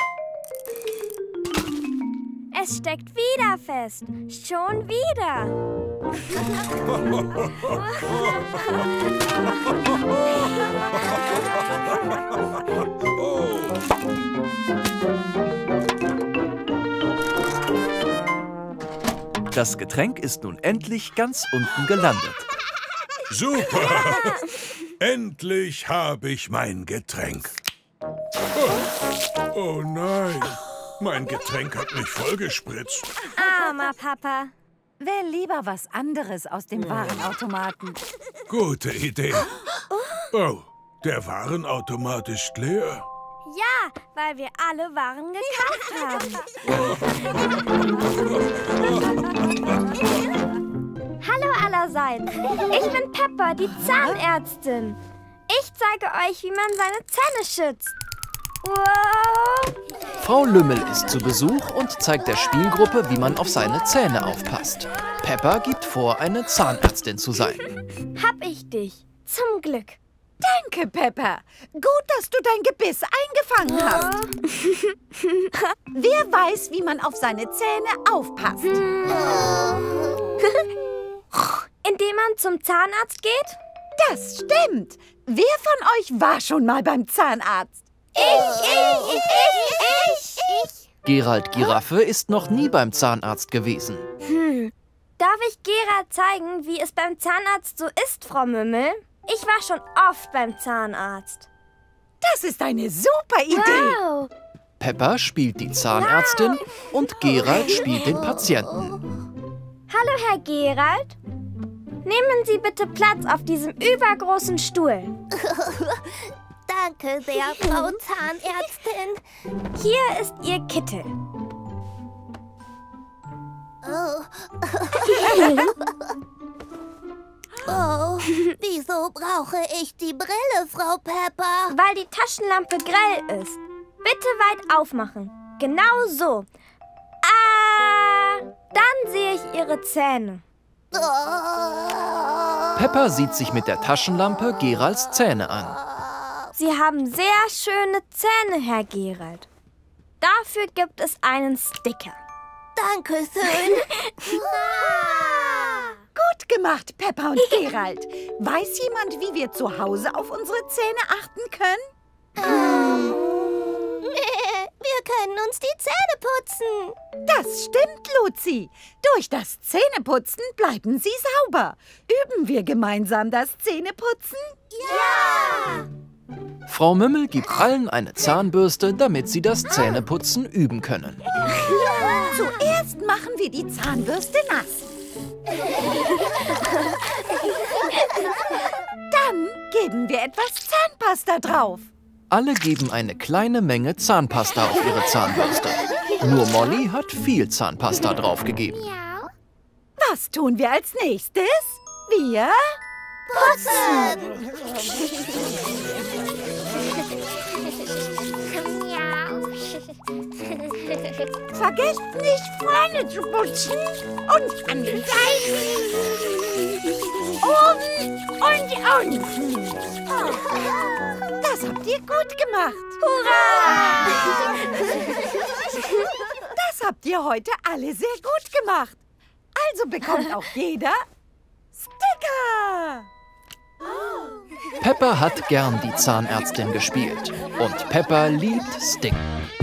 Es steckt wieder fest. Schon wieder. Das Getränk ist nun endlich ganz unten gelandet. Super! Endlich habe ich mein Getränk. Oh, oh nein, mein Getränk hat mich vollgespritzt. Armer Papa. Wähl lieber was anderes aus dem Warenautomaten. Gute Idee. Oh, der Warenautomat ist leer. Ja, weil wir alle Waren gekauft haben. Hallo allerseits. Ich bin Peppa, die Zahnärztin. Ich zeige euch, wie man seine Zähne schützt. Wow. Frau Lümmel ist zu Besuch und zeigt der Spielgruppe, wie man auf seine Zähne aufpasst. Peppa gibt vor, eine Zahnärztin zu sein. Hab ich dich. Zum Glück. Danke, Peppa. Gut, dass du dein Gebiss eingefangen hast. Wer weiß, wie man auf seine Zähne aufpasst? Indem man zum Zahnarzt geht? Das stimmt. Wer von euch war schon mal beim Zahnarzt? Ich, ich, ich, ich, ich. Gerald Giraffe ist noch nie beim Zahnarzt gewesen. Hm. Darf ich Gerald zeigen, wie es beim Zahnarzt so ist, Frau Mümmel? Ich war schon oft beim Zahnarzt. Das ist eine super Idee. Wow. Peppa spielt die Zahnärztin wow. und Gerald spielt den Patienten. Hallo, Herr Gerald. Nehmen Sie bitte Platz auf diesem übergroßen Stuhl. Danke sehr, Frau Zahnärztin. Hier ist Ihr Kittel. Oh. Oh, wieso brauche ich die Brille, Frau Peppa? Weil die Taschenlampe grell ist. Bitte weit aufmachen. Genau so. Ah, dann sehe ich Ihre Zähne. Oh. Peppa sieht sich mit der Taschenlampe Geralds Zähne an. Sie haben sehr schöne Zähne, Herr Gerald. Dafür gibt es einen Sticker. Dankeschön. gut gemacht, Peppa und Gerald. Weiß jemand, wie wir zu Hause auf unsere Zähne achten können? Ähm, wir können uns die Zähne putzen. Das stimmt, Luzi. Durch das Zähneputzen bleiben sie sauber. Üben wir gemeinsam das Zähneputzen? Ja! Frau Mümmel gibt allen eine Zahnbürste, damit sie das Zähneputzen üben können. Zuerst machen wir die Zahnbürste nass. Dann geben wir etwas Zahnpasta drauf. Alle geben eine kleine Menge Zahnpasta auf ihre Zahnbürste. Nur Molly hat viel Zahnpasta draufgegeben. Was tun wir als nächstes? Wir putzen! Vergesst nicht, vorne zu putzen und an den Seiten. Oben und unten. Das habt ihr gut gemacht. Hurra! Das habt ihr heute alle sehr gut gemacht. Also bekommt auch jeder Sticker. Peppa hat gern die Zahnärztin gespielt. Und Peppa liebt Sticken.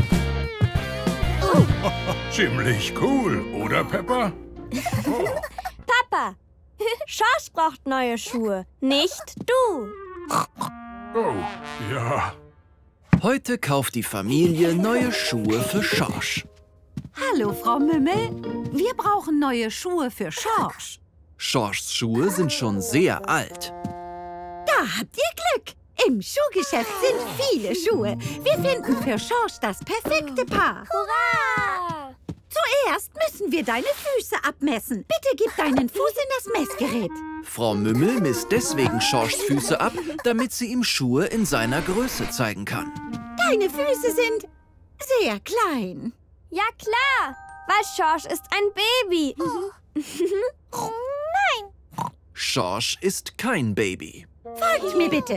Ziemlich cool, oder, Peppa? Papa, Schorsch braucht neue Schuhe, nicht du. Oh, ja. Heute kauft die Familie neue Schuhe für Schorsch. Hallo, Frau Mümmel. Wir brauchen neue Schuhe für Schorsch. Schorschs Schuhe sind schon sehr alt. Da habt ihr Glück. Im Schuhgeschäft sind viele Schuhe. Wir finden für Schorsch das perfekte Paar. Hurra! Zuerst müssen wir deine Füße abmessen. Bitte gib deinen Fuß in das Messgerät. Frau Mümmel misst deswegen Schorschs Füße ab, damit sie ihm Schuhe in seiner Größe zeigen kann. Deine Füße sind sehr klein. Ja klar, weil Schorsch ist ein Baby. Nein! Schorsch ist kein Baby. Folgt mir bitte.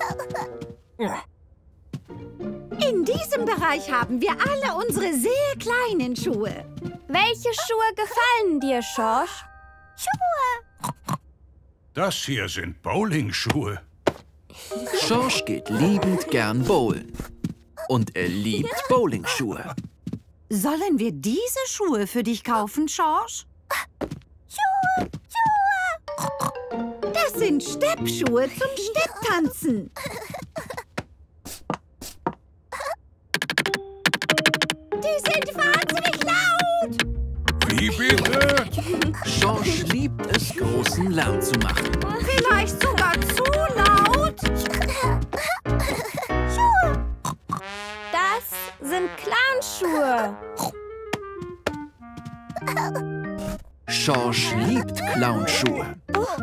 In diesem Bereich haben wir alle unsere sehr kleinen Schuhe. Welche Schuhe gefallen dir, Schorsch? Schuhe! Das hier sind Bowlingschuhe. Schorsch geht liebend gern bowlen. Und er liebt Bowlingschuhe. Sollen wir diese Schuhe für dich kaufen, Schorsch? Schuhe! Schuhe! Das sind Steppschuhe zum Stepptanzen. Die sind wahnsinnig laut. Wie bitte? Schorsch liebt es, großen Lärm zu machen. Vielleicht sogar zu laut. Schuhe! Das sind Clownschuhe. Schorsch liebt Clownschuhe.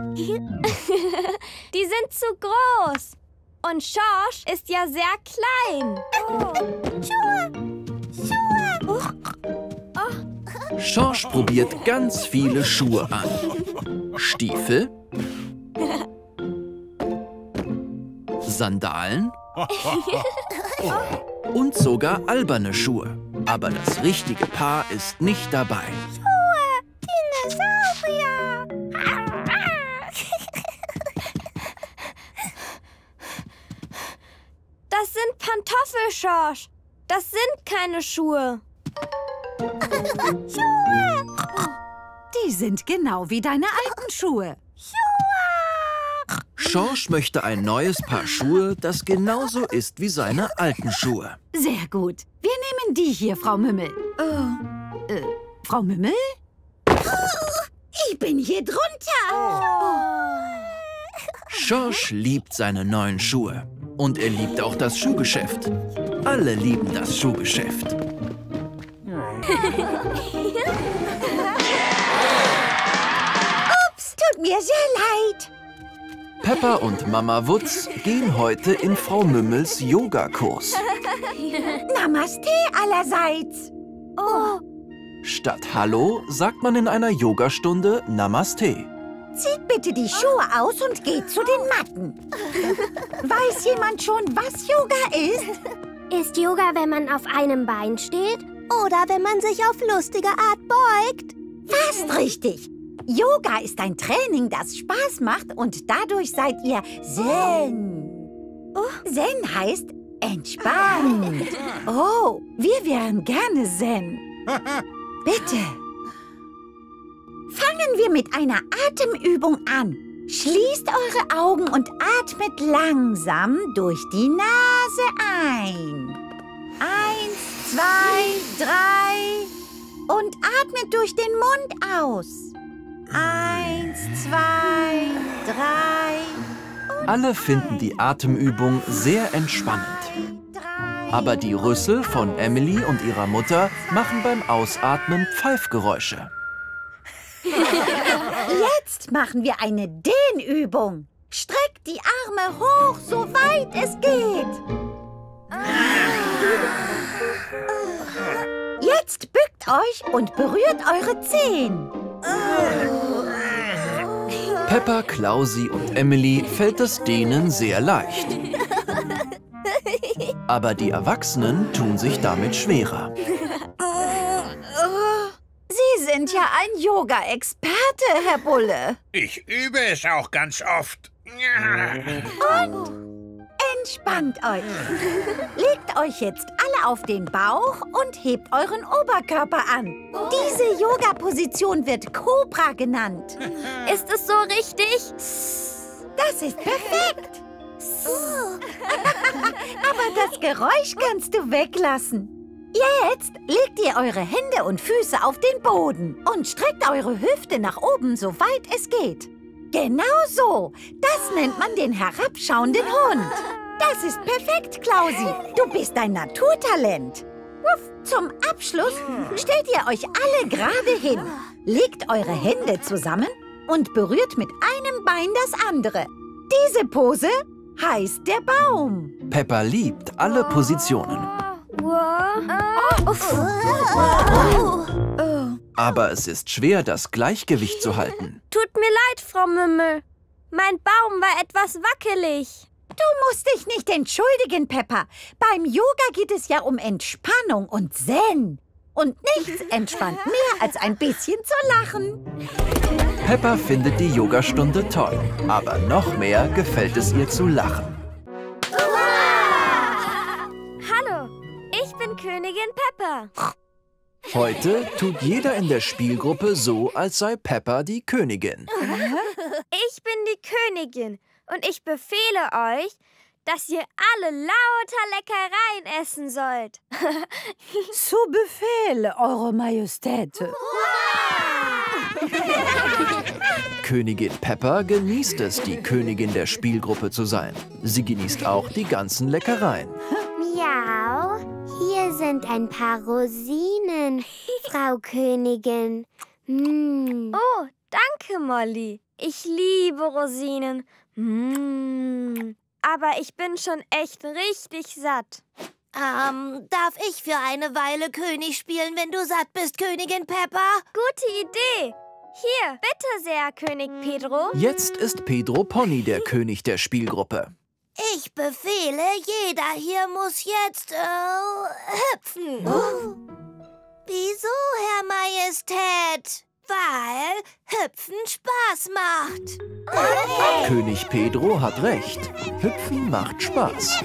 Die sind zu groß. Und Schorsch ist ja sehr klein. Schuhe! Schuhe! Schorsch probiert ganz viele Schuhe an. Stiefel, Sandalen und sogar alberne Schuhe. Aber das richtige Paar ist nicht dabei. Dinosaurier! Das sind Pantoffel, Schorsch. Das sind keine Schuhe. Schuhe! Die sind genau wie deine alten Schuhe. Schorsch möchte ein neues Paar Schuhe, das genauso ist wie seine alten Schuhe. Sehr gut. Wir nehmen die hier, Frau Mümmel. Äh, äh, Frau Mümmel? Ich bin hier drunter. Schorsch liebt seine neuen Schuhe. Und er liebt auch das Schuhgeschäft. Alle lieben das Schuhgeschäft. Ups, tut mir sehr leid. Peppa und Mama Wutz gehen heute in Frau Mümmels Yogakurs. Namaste allerseits. Oh, Statt Hallo sagt man in einer Yogastunde Namaste. Zieht bitte die Schuhe aus und geht zu den Matten. Weiß jemand schon, was Yoga ist? Ist Yoga, wenn man auf einem Bein steht? Oder wenn man sich auf lustige Art beugt? Fast richtig. Yoga ist ein Training, das Spaß macht und dadurch seid ihr Zen. Zen heißt entspannt. Oh, wir wären gerne Zen. Bitte. Fangen wir mit einer Atemübung an. Schließt eure Augen und atmet langsam durch die Nase ein. Eins, zwei, drei und atmet durch den Mund aus. Eins, zwei, drei. Alle finden die Atemübung sehr entspannend. Aber die Rüssel von Emily und ihrer Mutter machen beim Ausatmen Pfeifgeräusche. Jetzt machen wir eine Dehnübung. Streckt die Arme hoch, so weit es geht. Jetzt bückt euch und berührt eure Zehen. Peppa, Klausi und Emily fällt das Dehnen sehr leicht. Aber die Erwachsenen tun sich damit schwerer. Sie sind ja ein Yoga-Experte, Herr Bulle. Ich übe es auch ganz oft. Und entspannt euch. Legt euch jetzt alle auf den Bauch und hebt euren Oberkörper an. Diese Yoga-Position wird Cobra genannt. Ist es so richtig? Das ist perfekt. Aber das Geräusch kannst du weglassen. Jetzt legt ihr eure Hände und Füße auf den Boden und streckt eure Hüfte nach oben, so weit es geht. Genau so. Das nennt man den herabschauenden Hund. Das ist perfekt, Klausi. Du bist ein Naturtalent. Zum Abschluss stellt ihr euch alle gerade hin. Legt eure Hände zusammen und berührt mit einem Bein das andere. Diese Pose heißt der Baum. Peppa liebt alle Positionen. Aber es ist schwer, das Gleichgewicht zu halten. Tut mir leid, Frau Mümmel. Mein Baum war etwas wackelig. Du musst dich nicht entschuldigen, Peppa. Beim Yoga geht es ja um Entspannung und Zen. Und nichts entspannt mehr, als ein bisschen zu lachen. Peppa findet die Yogastunde toll. Aber noch mehr gefällt es ihr zu lachen. Hallo, ich bin Königin Peppa. Heute tut jeder in der Spielgruppe so, als sei Peppa die Königin. Ich bin die Königin und ich befehle euch, dass ihr alle lauter Leckereien essen sollt. Zu Befehl, Eure Majestät. Königin Peppa genießt es, die Königin der Spielgruppe zu sein. Sie genießt auch die ganzen Leckereien. Miau, hier sind ein paar Rosinen, Frau Königin. Mm. Oh, danke, Molly. Ich liebe Rosinen. Mm. Aber ich bin schon echt richtig satt. Ähm, darf ich für eine Weile König spielen, wenn du satt bist, Königin Peppa? Gute Idee. Hier, bitte sehr, König Pedro. Jetzt ist Pedro Pony der König der Spielgruppe. Ich befehle, jeder hier muss jetzt, äh, hüpfen. Oh. Wieso, Herr Majestät? Weil Hüpfen Spaß macht. Okay. König Pedro hat recht. Hüpfen macht Spaß.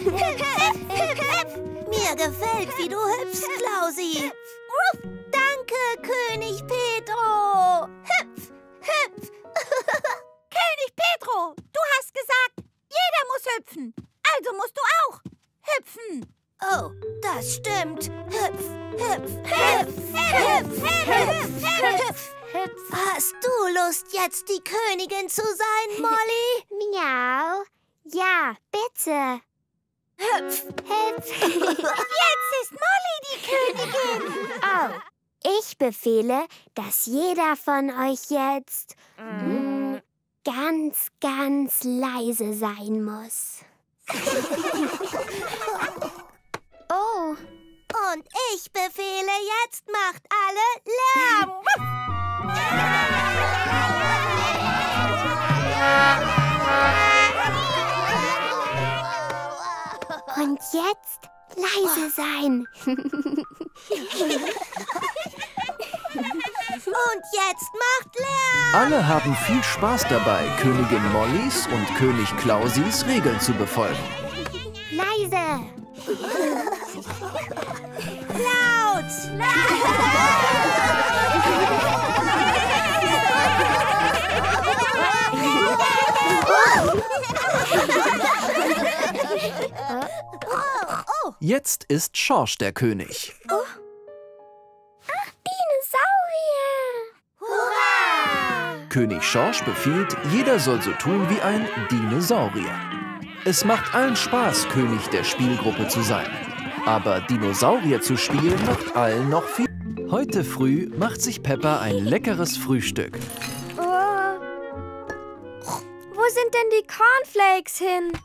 Mir gefällt, wie du hüpfst, Klausi. Danke, König Pedro. Hüpf, hüpf. König Pedro, du hast gesagt, jeder muss hüpfen. Also musst du auch hüpfen. Oh, das stimmt. Hüpf, hüpf, hüpf, hüpf, hüpf, hüpf. Hast du Lust, jetzt die Königin zu sein, Molly? Miau. Ja, bitte. Hüpf, hüpf. Jetzt ist Molly die Königin. Oh, ich befehle, dass jeder von euch jetzt mm. ganz, ganz leise sein muss. Oh. Und ich befehle, jetzt macht alle Lärm. Und jetzt leise sein. Und jetzt macht Lärm! Alle haben viel Spaß dabei, Königin Mollys und König Klausis Regeln zu befolgen. Leise! Laut! Jetzt ist Schorsch der König. Ach, Dinosaurier! Hurra! König Schorsch befiehlt, jeder soll so tun wie ein Dinosaurier. Es macht allen Spaß, König der Spielgruppe zu sein. Aber Dinosaurier zu spielen macht allen noch viel. Heute früh macht sich Peppa ein leckeres Frühstück. Oh. Wo sind denn die Cornflakes hin?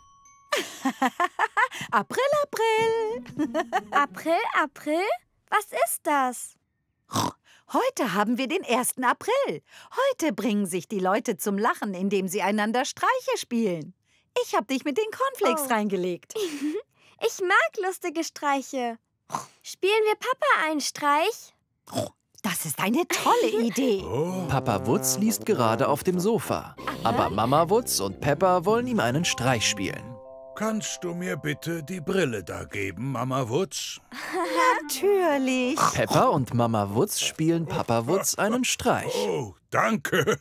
April, April. April, April? Was ist das? Heute haben wir den ersten April. Heute bringen sich die Leute zum Lachen, indem sie einander Streiche spielen. Ich habe dich mit den Cornflakes Oh. reingelegt. Ich mag lustige Streiche. Spielen wir Papa einen Streich? Das ist eine tolle Idee. Papa Wutz liest gerade auf dem Sofa. Aber Mama Wutz und Peppa wollen ihm einen Streich spielen. Kannst du mir bitte die Brille da geben, Mama Wutz? Natürlich. Peppa und Mama Wutz spielen Papa Wutz einen Streich. Oh, danke.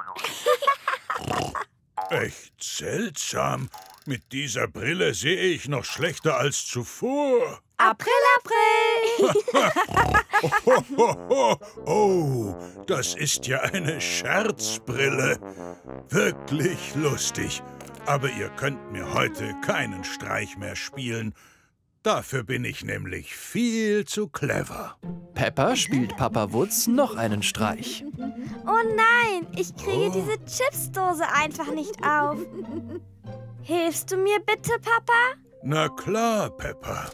Echt seltsam. Mit dieser Brille sehe ich noch schlechter als zuvor. April, April! Oh, oh, oh, oh, das ist ja eine Scherzbrille. Wirklich lustig. Aber ihr könnt mir heute keinen Streich mehr spielen. Dafür bin ich nämlich viel zu clever. Peppa spielt Papa Wutz noch einen Streich. Oh nein, ich kriege Oh. diese Chipsdose einfach nicht auf. Hilfst du mir bitte, Papa? Na klar, Peppa.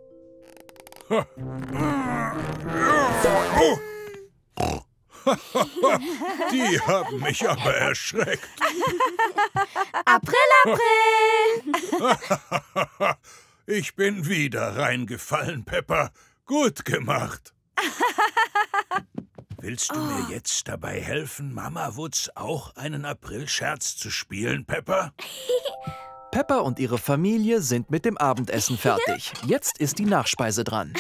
Die haben mich aber erschreckt. April, April! Ich bin wieder reingefallen, Peppa. Gut gemacht. Willst du mir jetzt dabei helfen, Mama Wutz auch einen Aprilscherz zu spielen, Peppa? Peppa und ihre Familie sind mit dem Abendessen fertig. Jetzt ist die Nachspeise dran.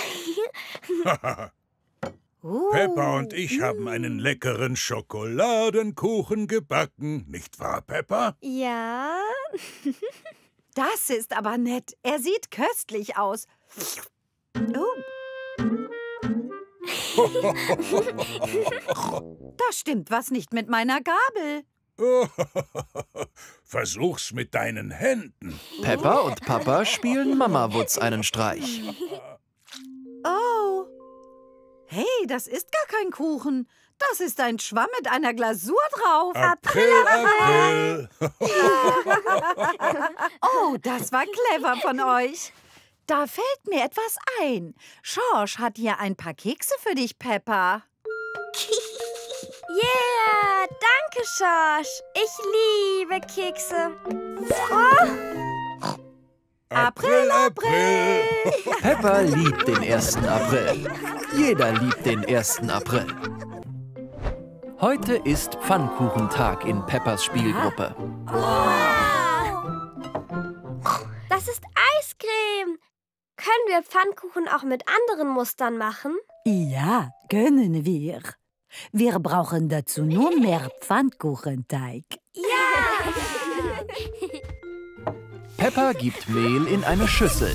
Peppa und ich haben einen leckeren Schokoladenkuchen gebacken. Nicht wahr, Peppa? Ja? Das ist aber nett. Er sieht köstlich aus. Oh. Da stimmt was nicht mit meiner Gabel. Versuch's mit deinen Händen. Peppa und Papa spielen Mama Wutz einen Streich. Oh. Hey, das ist gar kein Kuchen. Das ist ein Schwamm mit einer Glasur drauf. April, April. Oh, das war clever von euch. Da fällt mir etwas ein. Schorsch hat hier ein paar Kekse für dich, Peppa. Yeah, danke, Schorsch. Ich liebe Kekse. Oh, April, April. Peppa liebt den ersten April. Jeder liebt den ersten April. Heute ist Pfannkuchentag in Peppas Spielgruppe. das ist Eiscreme. Können wir Pfannkuchen auch mit anderen Mustern machen? Ja, können wir. Wir brauchen dazu nur mehr Pfannkuchenteig. Peppa gibt Mehl in eine Schüssel.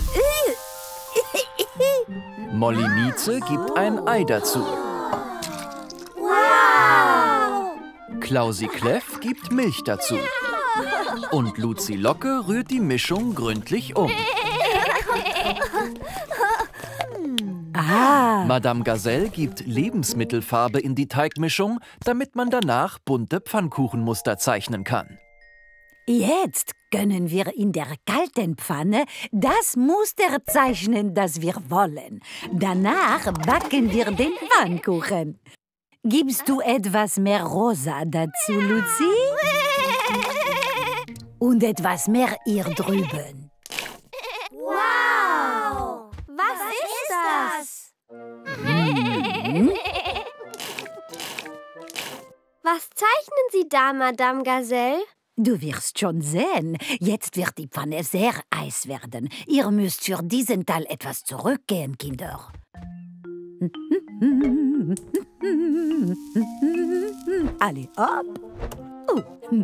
Molly Mieze gibt ein Ei dazu. Klausi Kleff gibt Milch dazu. Und Luzi Locke rührt die Mischung gründlich um. Ah, Madame Gazelle gibt Lebensmittelfarbe in die Teigmischung, damit man danach bunte Pfannkuchenmuster zeichnen kann. jetzt können wir in der kalten Pfanne das Muster zeichnen, das wir wollen. Danach backen wir den Pfannkuchen. Gibst du etwas mehr Rosa dazu, Luzi? Und etwas mehr hier drüben. Wow! Was, ist das? Mhm. Was zeichnen Sie da, Madame Gazelle? Du wirst schon sehen. Jetzt wird die Pfanne sehr heiß werden. Ihr müsst für diesen Teil etwas zurückgehen, Kinder. Alle ab. Oh,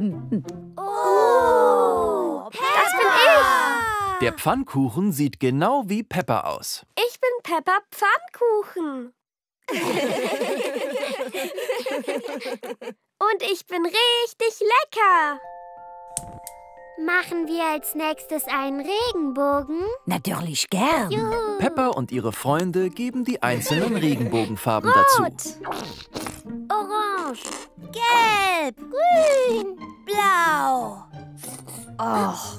das bin ich. Der Pfannkuchen sieht genau wie Peppa aus. Ich bin Peppa Pfannkuchen. Und ich bin richtig lecker. Machen wir als nächstes einen Regenbogen? Natürlich gern. Juhu. Peppa und ihre Freunde geben die einzelnen Regenbogenfarben dazu. Orange, Gelb, grün, blau. Och,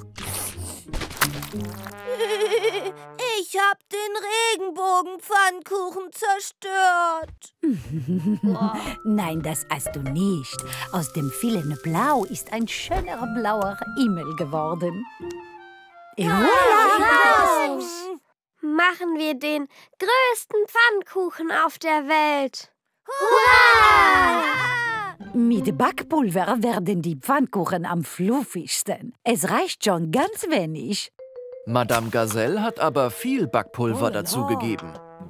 Ich hab den Regenbogenpfannkuchen zerstört. nein, das hast du nicht. Aus dem vielen Blau ist ein schöner blauer Himmel geworden. Applaus! Machen wir den größten Pfannkuchen auf der Welt. Hurra! Mit Backpulver werden die Pfannkuchen am fluffigsten. Es reicht schon ganz wenig. Madame Gazelle hat aber viel Backpulver dazugegeben.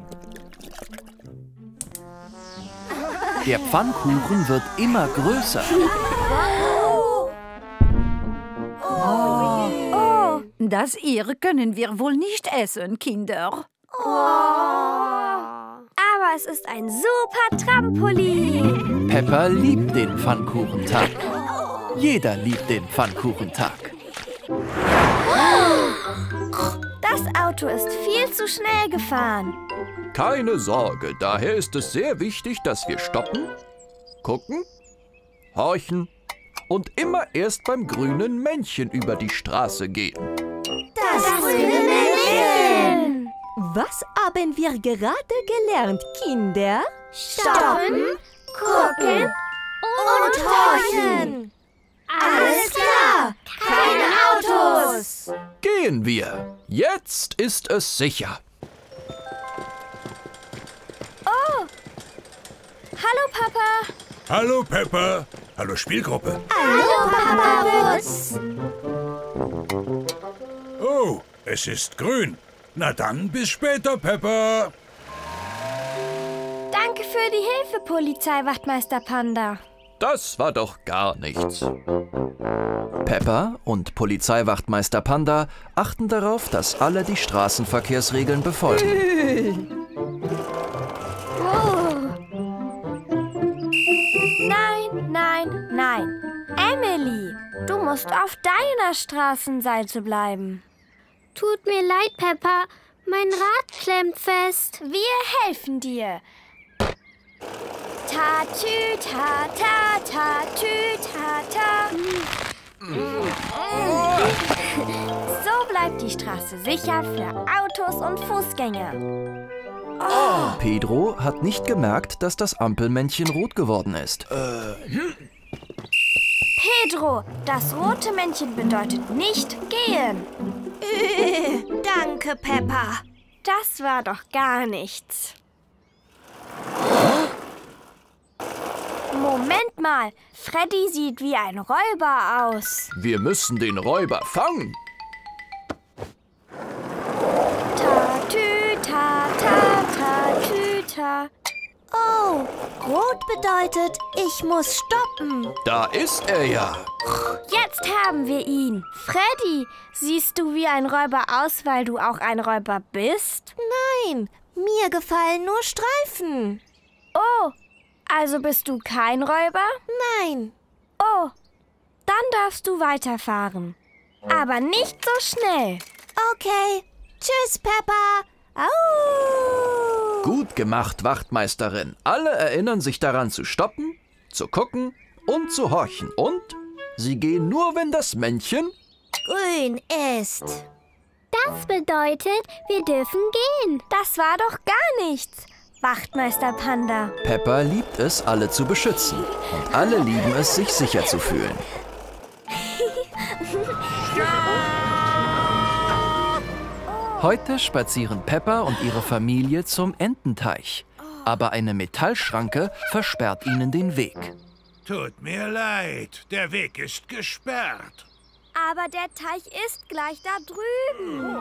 Der Pfannkuchen wird immer größer. Oh, das hier können wir wohl nicht essen, Kinder. Aber es ist ein super Trampolin. Peppa liebt den Pfannkuchentag. Jeder liebt den Pfannkuchentag. Das Auto ist viel zu schnell gefahren. Keine Sorge, daher ist es sehr wichtig, dass wir stoppen, gucken, horchen und immer erst beim grünen Männchen über die Straße gehen. Das, das grüne Männchen. Was haben wir gerade gelernt, Kinder? Stoppen, gucken und horchen. Alles klar, keine Autos. Gehen wir. Jetzt ist es sicher. Oh, hallo Papa. Hallo Peppa. Hallo Spielgruppe. Hallo Papa Wutz. Oh, es ist grün. Na dann, bis später, Peppa. Danke für die Hilfe, Polizeiwachtmeister Panda. Das war doch gar nichts. Peppa und Polizeiwachtmeister Panda achten darauf, dass alle die Straßenverkehrsregeln befolgen. Oh. Nein, nein, nein. Emily, du musst auf deiner Straßenseite bleiben. Tut mir leid, Peppa. Mein Rad klemmt fest. Wir helfen dir. Ta-tü, ta-ta, ta-tü, ta-ta. So bleibt die Straße sicher für Autos und Fußgänger. Oh. Pedro hat nicht gemerkt, dass das Ampelmännchen rot geworden ist. Pedro, das rote Männchen bedeutet nicht gehen. Äh, danke, Peppa. Das war doch gar nichts. Moment mal, Freddy sieht wie ein Räuber aus. Wir müssen den Räuber fangen. Ta-tü, ta-ta-ta-tü-ta. Oh, rot bedeutet, ich muss stoppen. Da ist er ja. Jetzt haben wir ihn. Freddy, siehst du wie ein Räuber aus, weil du auch ein Räuber bist? Nein, mir gefallen nur Streifen. Oh, also bist du kein Räuber? Nein. Oh, dann darfst du weiterfahren. Aber nicht so schnell. Okay. Tschüss, Peppa. Au! Gut gemacht, Wachtmeisterin. Alle erinnern sich daran zu stoppen, zu gucken und zu horchen. Und sie gehen nur, wenn das Männchen grün ist. Das bedeutet, wir dürfen gehen. Das war doch gar nichts, Wachtmeister Panda. Peppa liebt es, alle zu beschützen. Und alle lieben es, sich sicher zu fühlen. Heute spazieren Peppa und ihre Familie zum Ententeich. Aber eine Metallschranke versperrt ihnen den Weg. Tut mir leid, der Weg ist gesperrt. Aber der Teich ist gleich da drüben.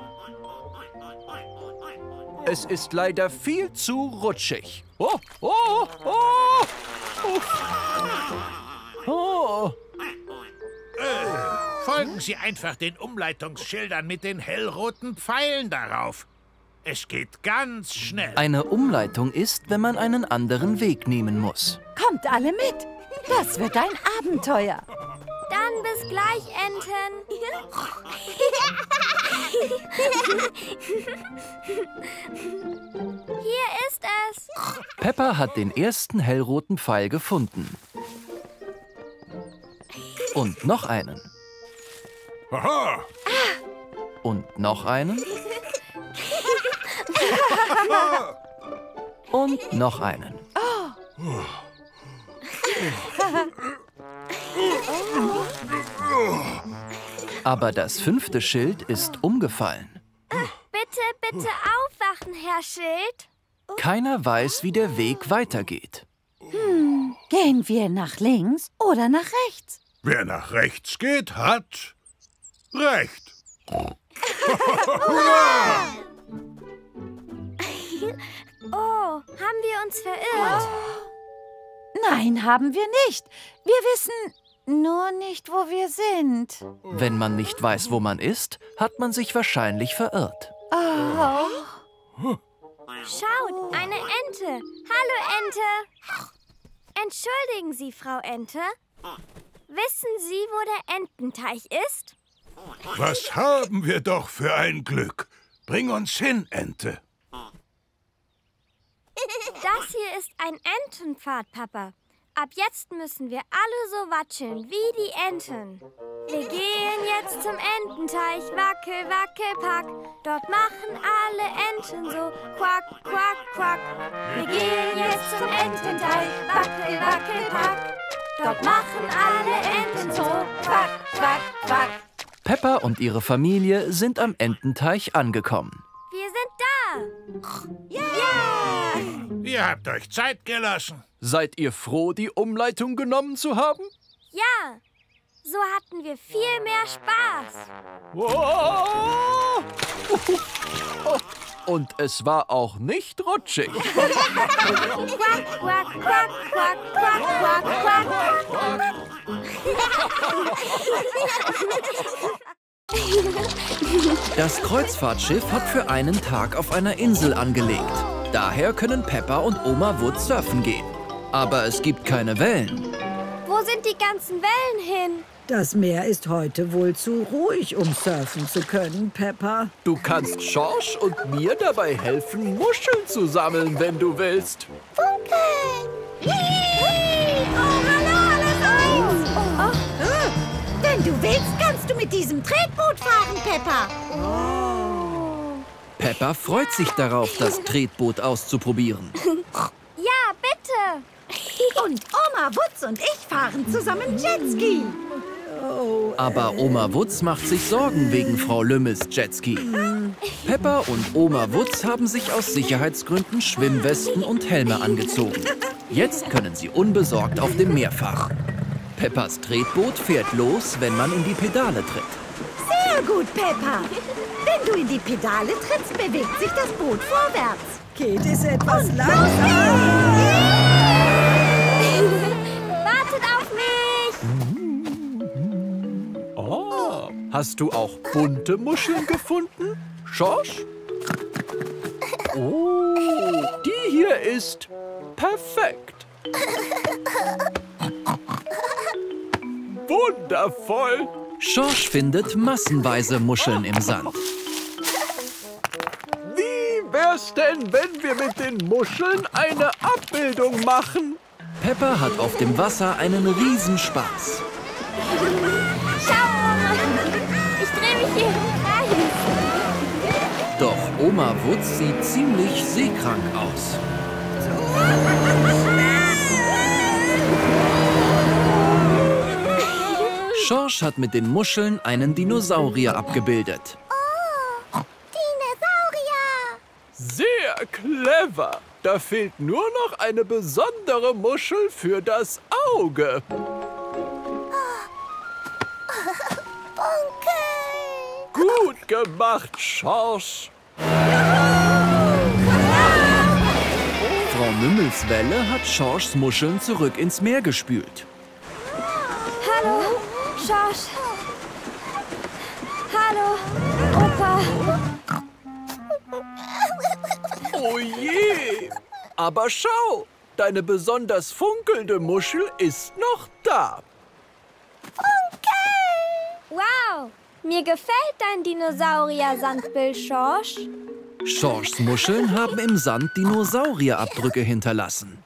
Es ist leider viel zu rutschig. Oh, oh, oh, oh. Oh. Äh, folgen Sie einfach den Umleitungsschildern mit den hellroten Pfeilen darauf. Es geht ganz schnell. Eine Umleitung ist, wenn man einen anderen Weg nehmen muss. Kommt alle mit. Das wird ein Abenteuer. Dann bis gleich, Enten. Hier ist es. Peppa hat den ersten hellroten Pfeil gefunden. Und noch einen. Aha. Und noch einen. Und noch einen. Aber das fünfte Schild ist umgefallen. Bitte, bitte aufwachen, Herr Schild. Keiner weiß, wie der Weg weitergeht. Hm, gehen wir nach links oder nach rechts? Wer nach rechts geht, hat Recht. Oh, haben wir uns verirrt? Nein, haben wir nicht. Wir wissen nur nicht, wo wir sind. Wenn man nicht weiß, wo man ist, hat man sich wahrscheinlich verirrt. Oh. Schaut, eine Ente. Hallo, Ente. Entschuldigen Sie, Frau Ente. Wissen Sie, wo der Ententeich ist? Was haben wir doch für ein Glück. Bring uns hin, Ente. Das hier ist ein Entenpfad, Papa. Ab jetzt müssen wir alle so watscheln wie die Enten. Wir gehen jetzt zum Ententeich, wackel, wackel, pack. Dort machen alle Enten so quack, quack, quack. Wir gehen jetzt zum Ententeich, wackel, wackel, pack. Dort machen alle Enten so quack, quack, quack. Peppa und ihre Familie sind am Ententeich angekommen. Wir sind da. Ja! Ihr habt euch Zeit gelassen. Seid ihr froh, die Umleitung genommen zu haben? Ja, so hatten wir viel mehr Spaß. Oh! Und es war auch nicht rutschig. Quack, quack, quack, quack, quack, quack, quack. Das Kreuzfahrtschiff hat für einen Tag auf einer Insel angelegt. Daher können Peppa und Oma Wutz surfen gehen. Aber es gibt keine Wellen. Wo sind die ganzen Wellen hin? Das Meer ist heute wohl zu ruhig, um surfen zu können, Peppa. Du kannst Schorsch und mir dabei helfen, Muscheln zu sammeln, wenn du willst. Funkeln! Oh, hallo, alles eins! Oh, oh. Wenn du willst, kannst du mit diesem Tretboot fahren, Peppa. Oh. Peppa freut sich darauf, das Tretboot auszuprobieren. Ja, bitte! Und Oma Wutz und ich fahren zusammen Jetski. Oh, Aber Oma Wutz macht sich Sorgen wegen Frau Lümmes Jetski. Peppa und Oma Wutz haben sich aus Sicherheitsgründen Schwimmwesten und Helme angezogen. Jetzt können sie unbesorgt auf dem Meer fahren. Peppas Tretboot fährt los, wenn man in die Pedale tritt. Sehr gut, Peppa. Wenn du in die Pedale trittst, bewegt sich das Boot vorwärts. Geht es etwas langsam? Wartet auf mich! Oh, hast du auch bunte Muscheln gefunden, Schorsch? Oh, die hier ist perfekt. Wundervoll. Schorsch findet massenweise Muscheln im Sand. Wie wär's denn, wenn wir mit den Muscheln eine Abbildung machen? Peppa hat auf dem Wasser einen Riesenspaß. Schau, Oma! Ich drehe mich hier im Kreis. Doch Oma Wutz sieht ziemlich seekrank aus. Schorsch hat mit den Muscheln einen Dinosaurier abgebildet. Oh, Dinosaurier! Sehr clever. Da fehlt nur noch eine besondere Muschel für das Auge. Gut gemacht, Schorsch. Frau Mümmelswelle hat Schorschs Muscheln zurück ins Meer gespült. Hallo, Schorsch. Hallo, Opa. Oh je! Aber schau, deine besonders funkelnde Muschel ist noch da. Wow, mir gefällt dein Dinosaurier-Sandbild, Schorsch. Schorschs Muscheln haben im Sand Dinosaurierabdrücke hinterlassen.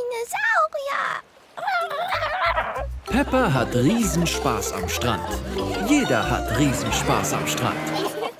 Dinosaurier! Peppa hat Riesenspaß am Strand. Jeder hat Riesenspaß am Strand.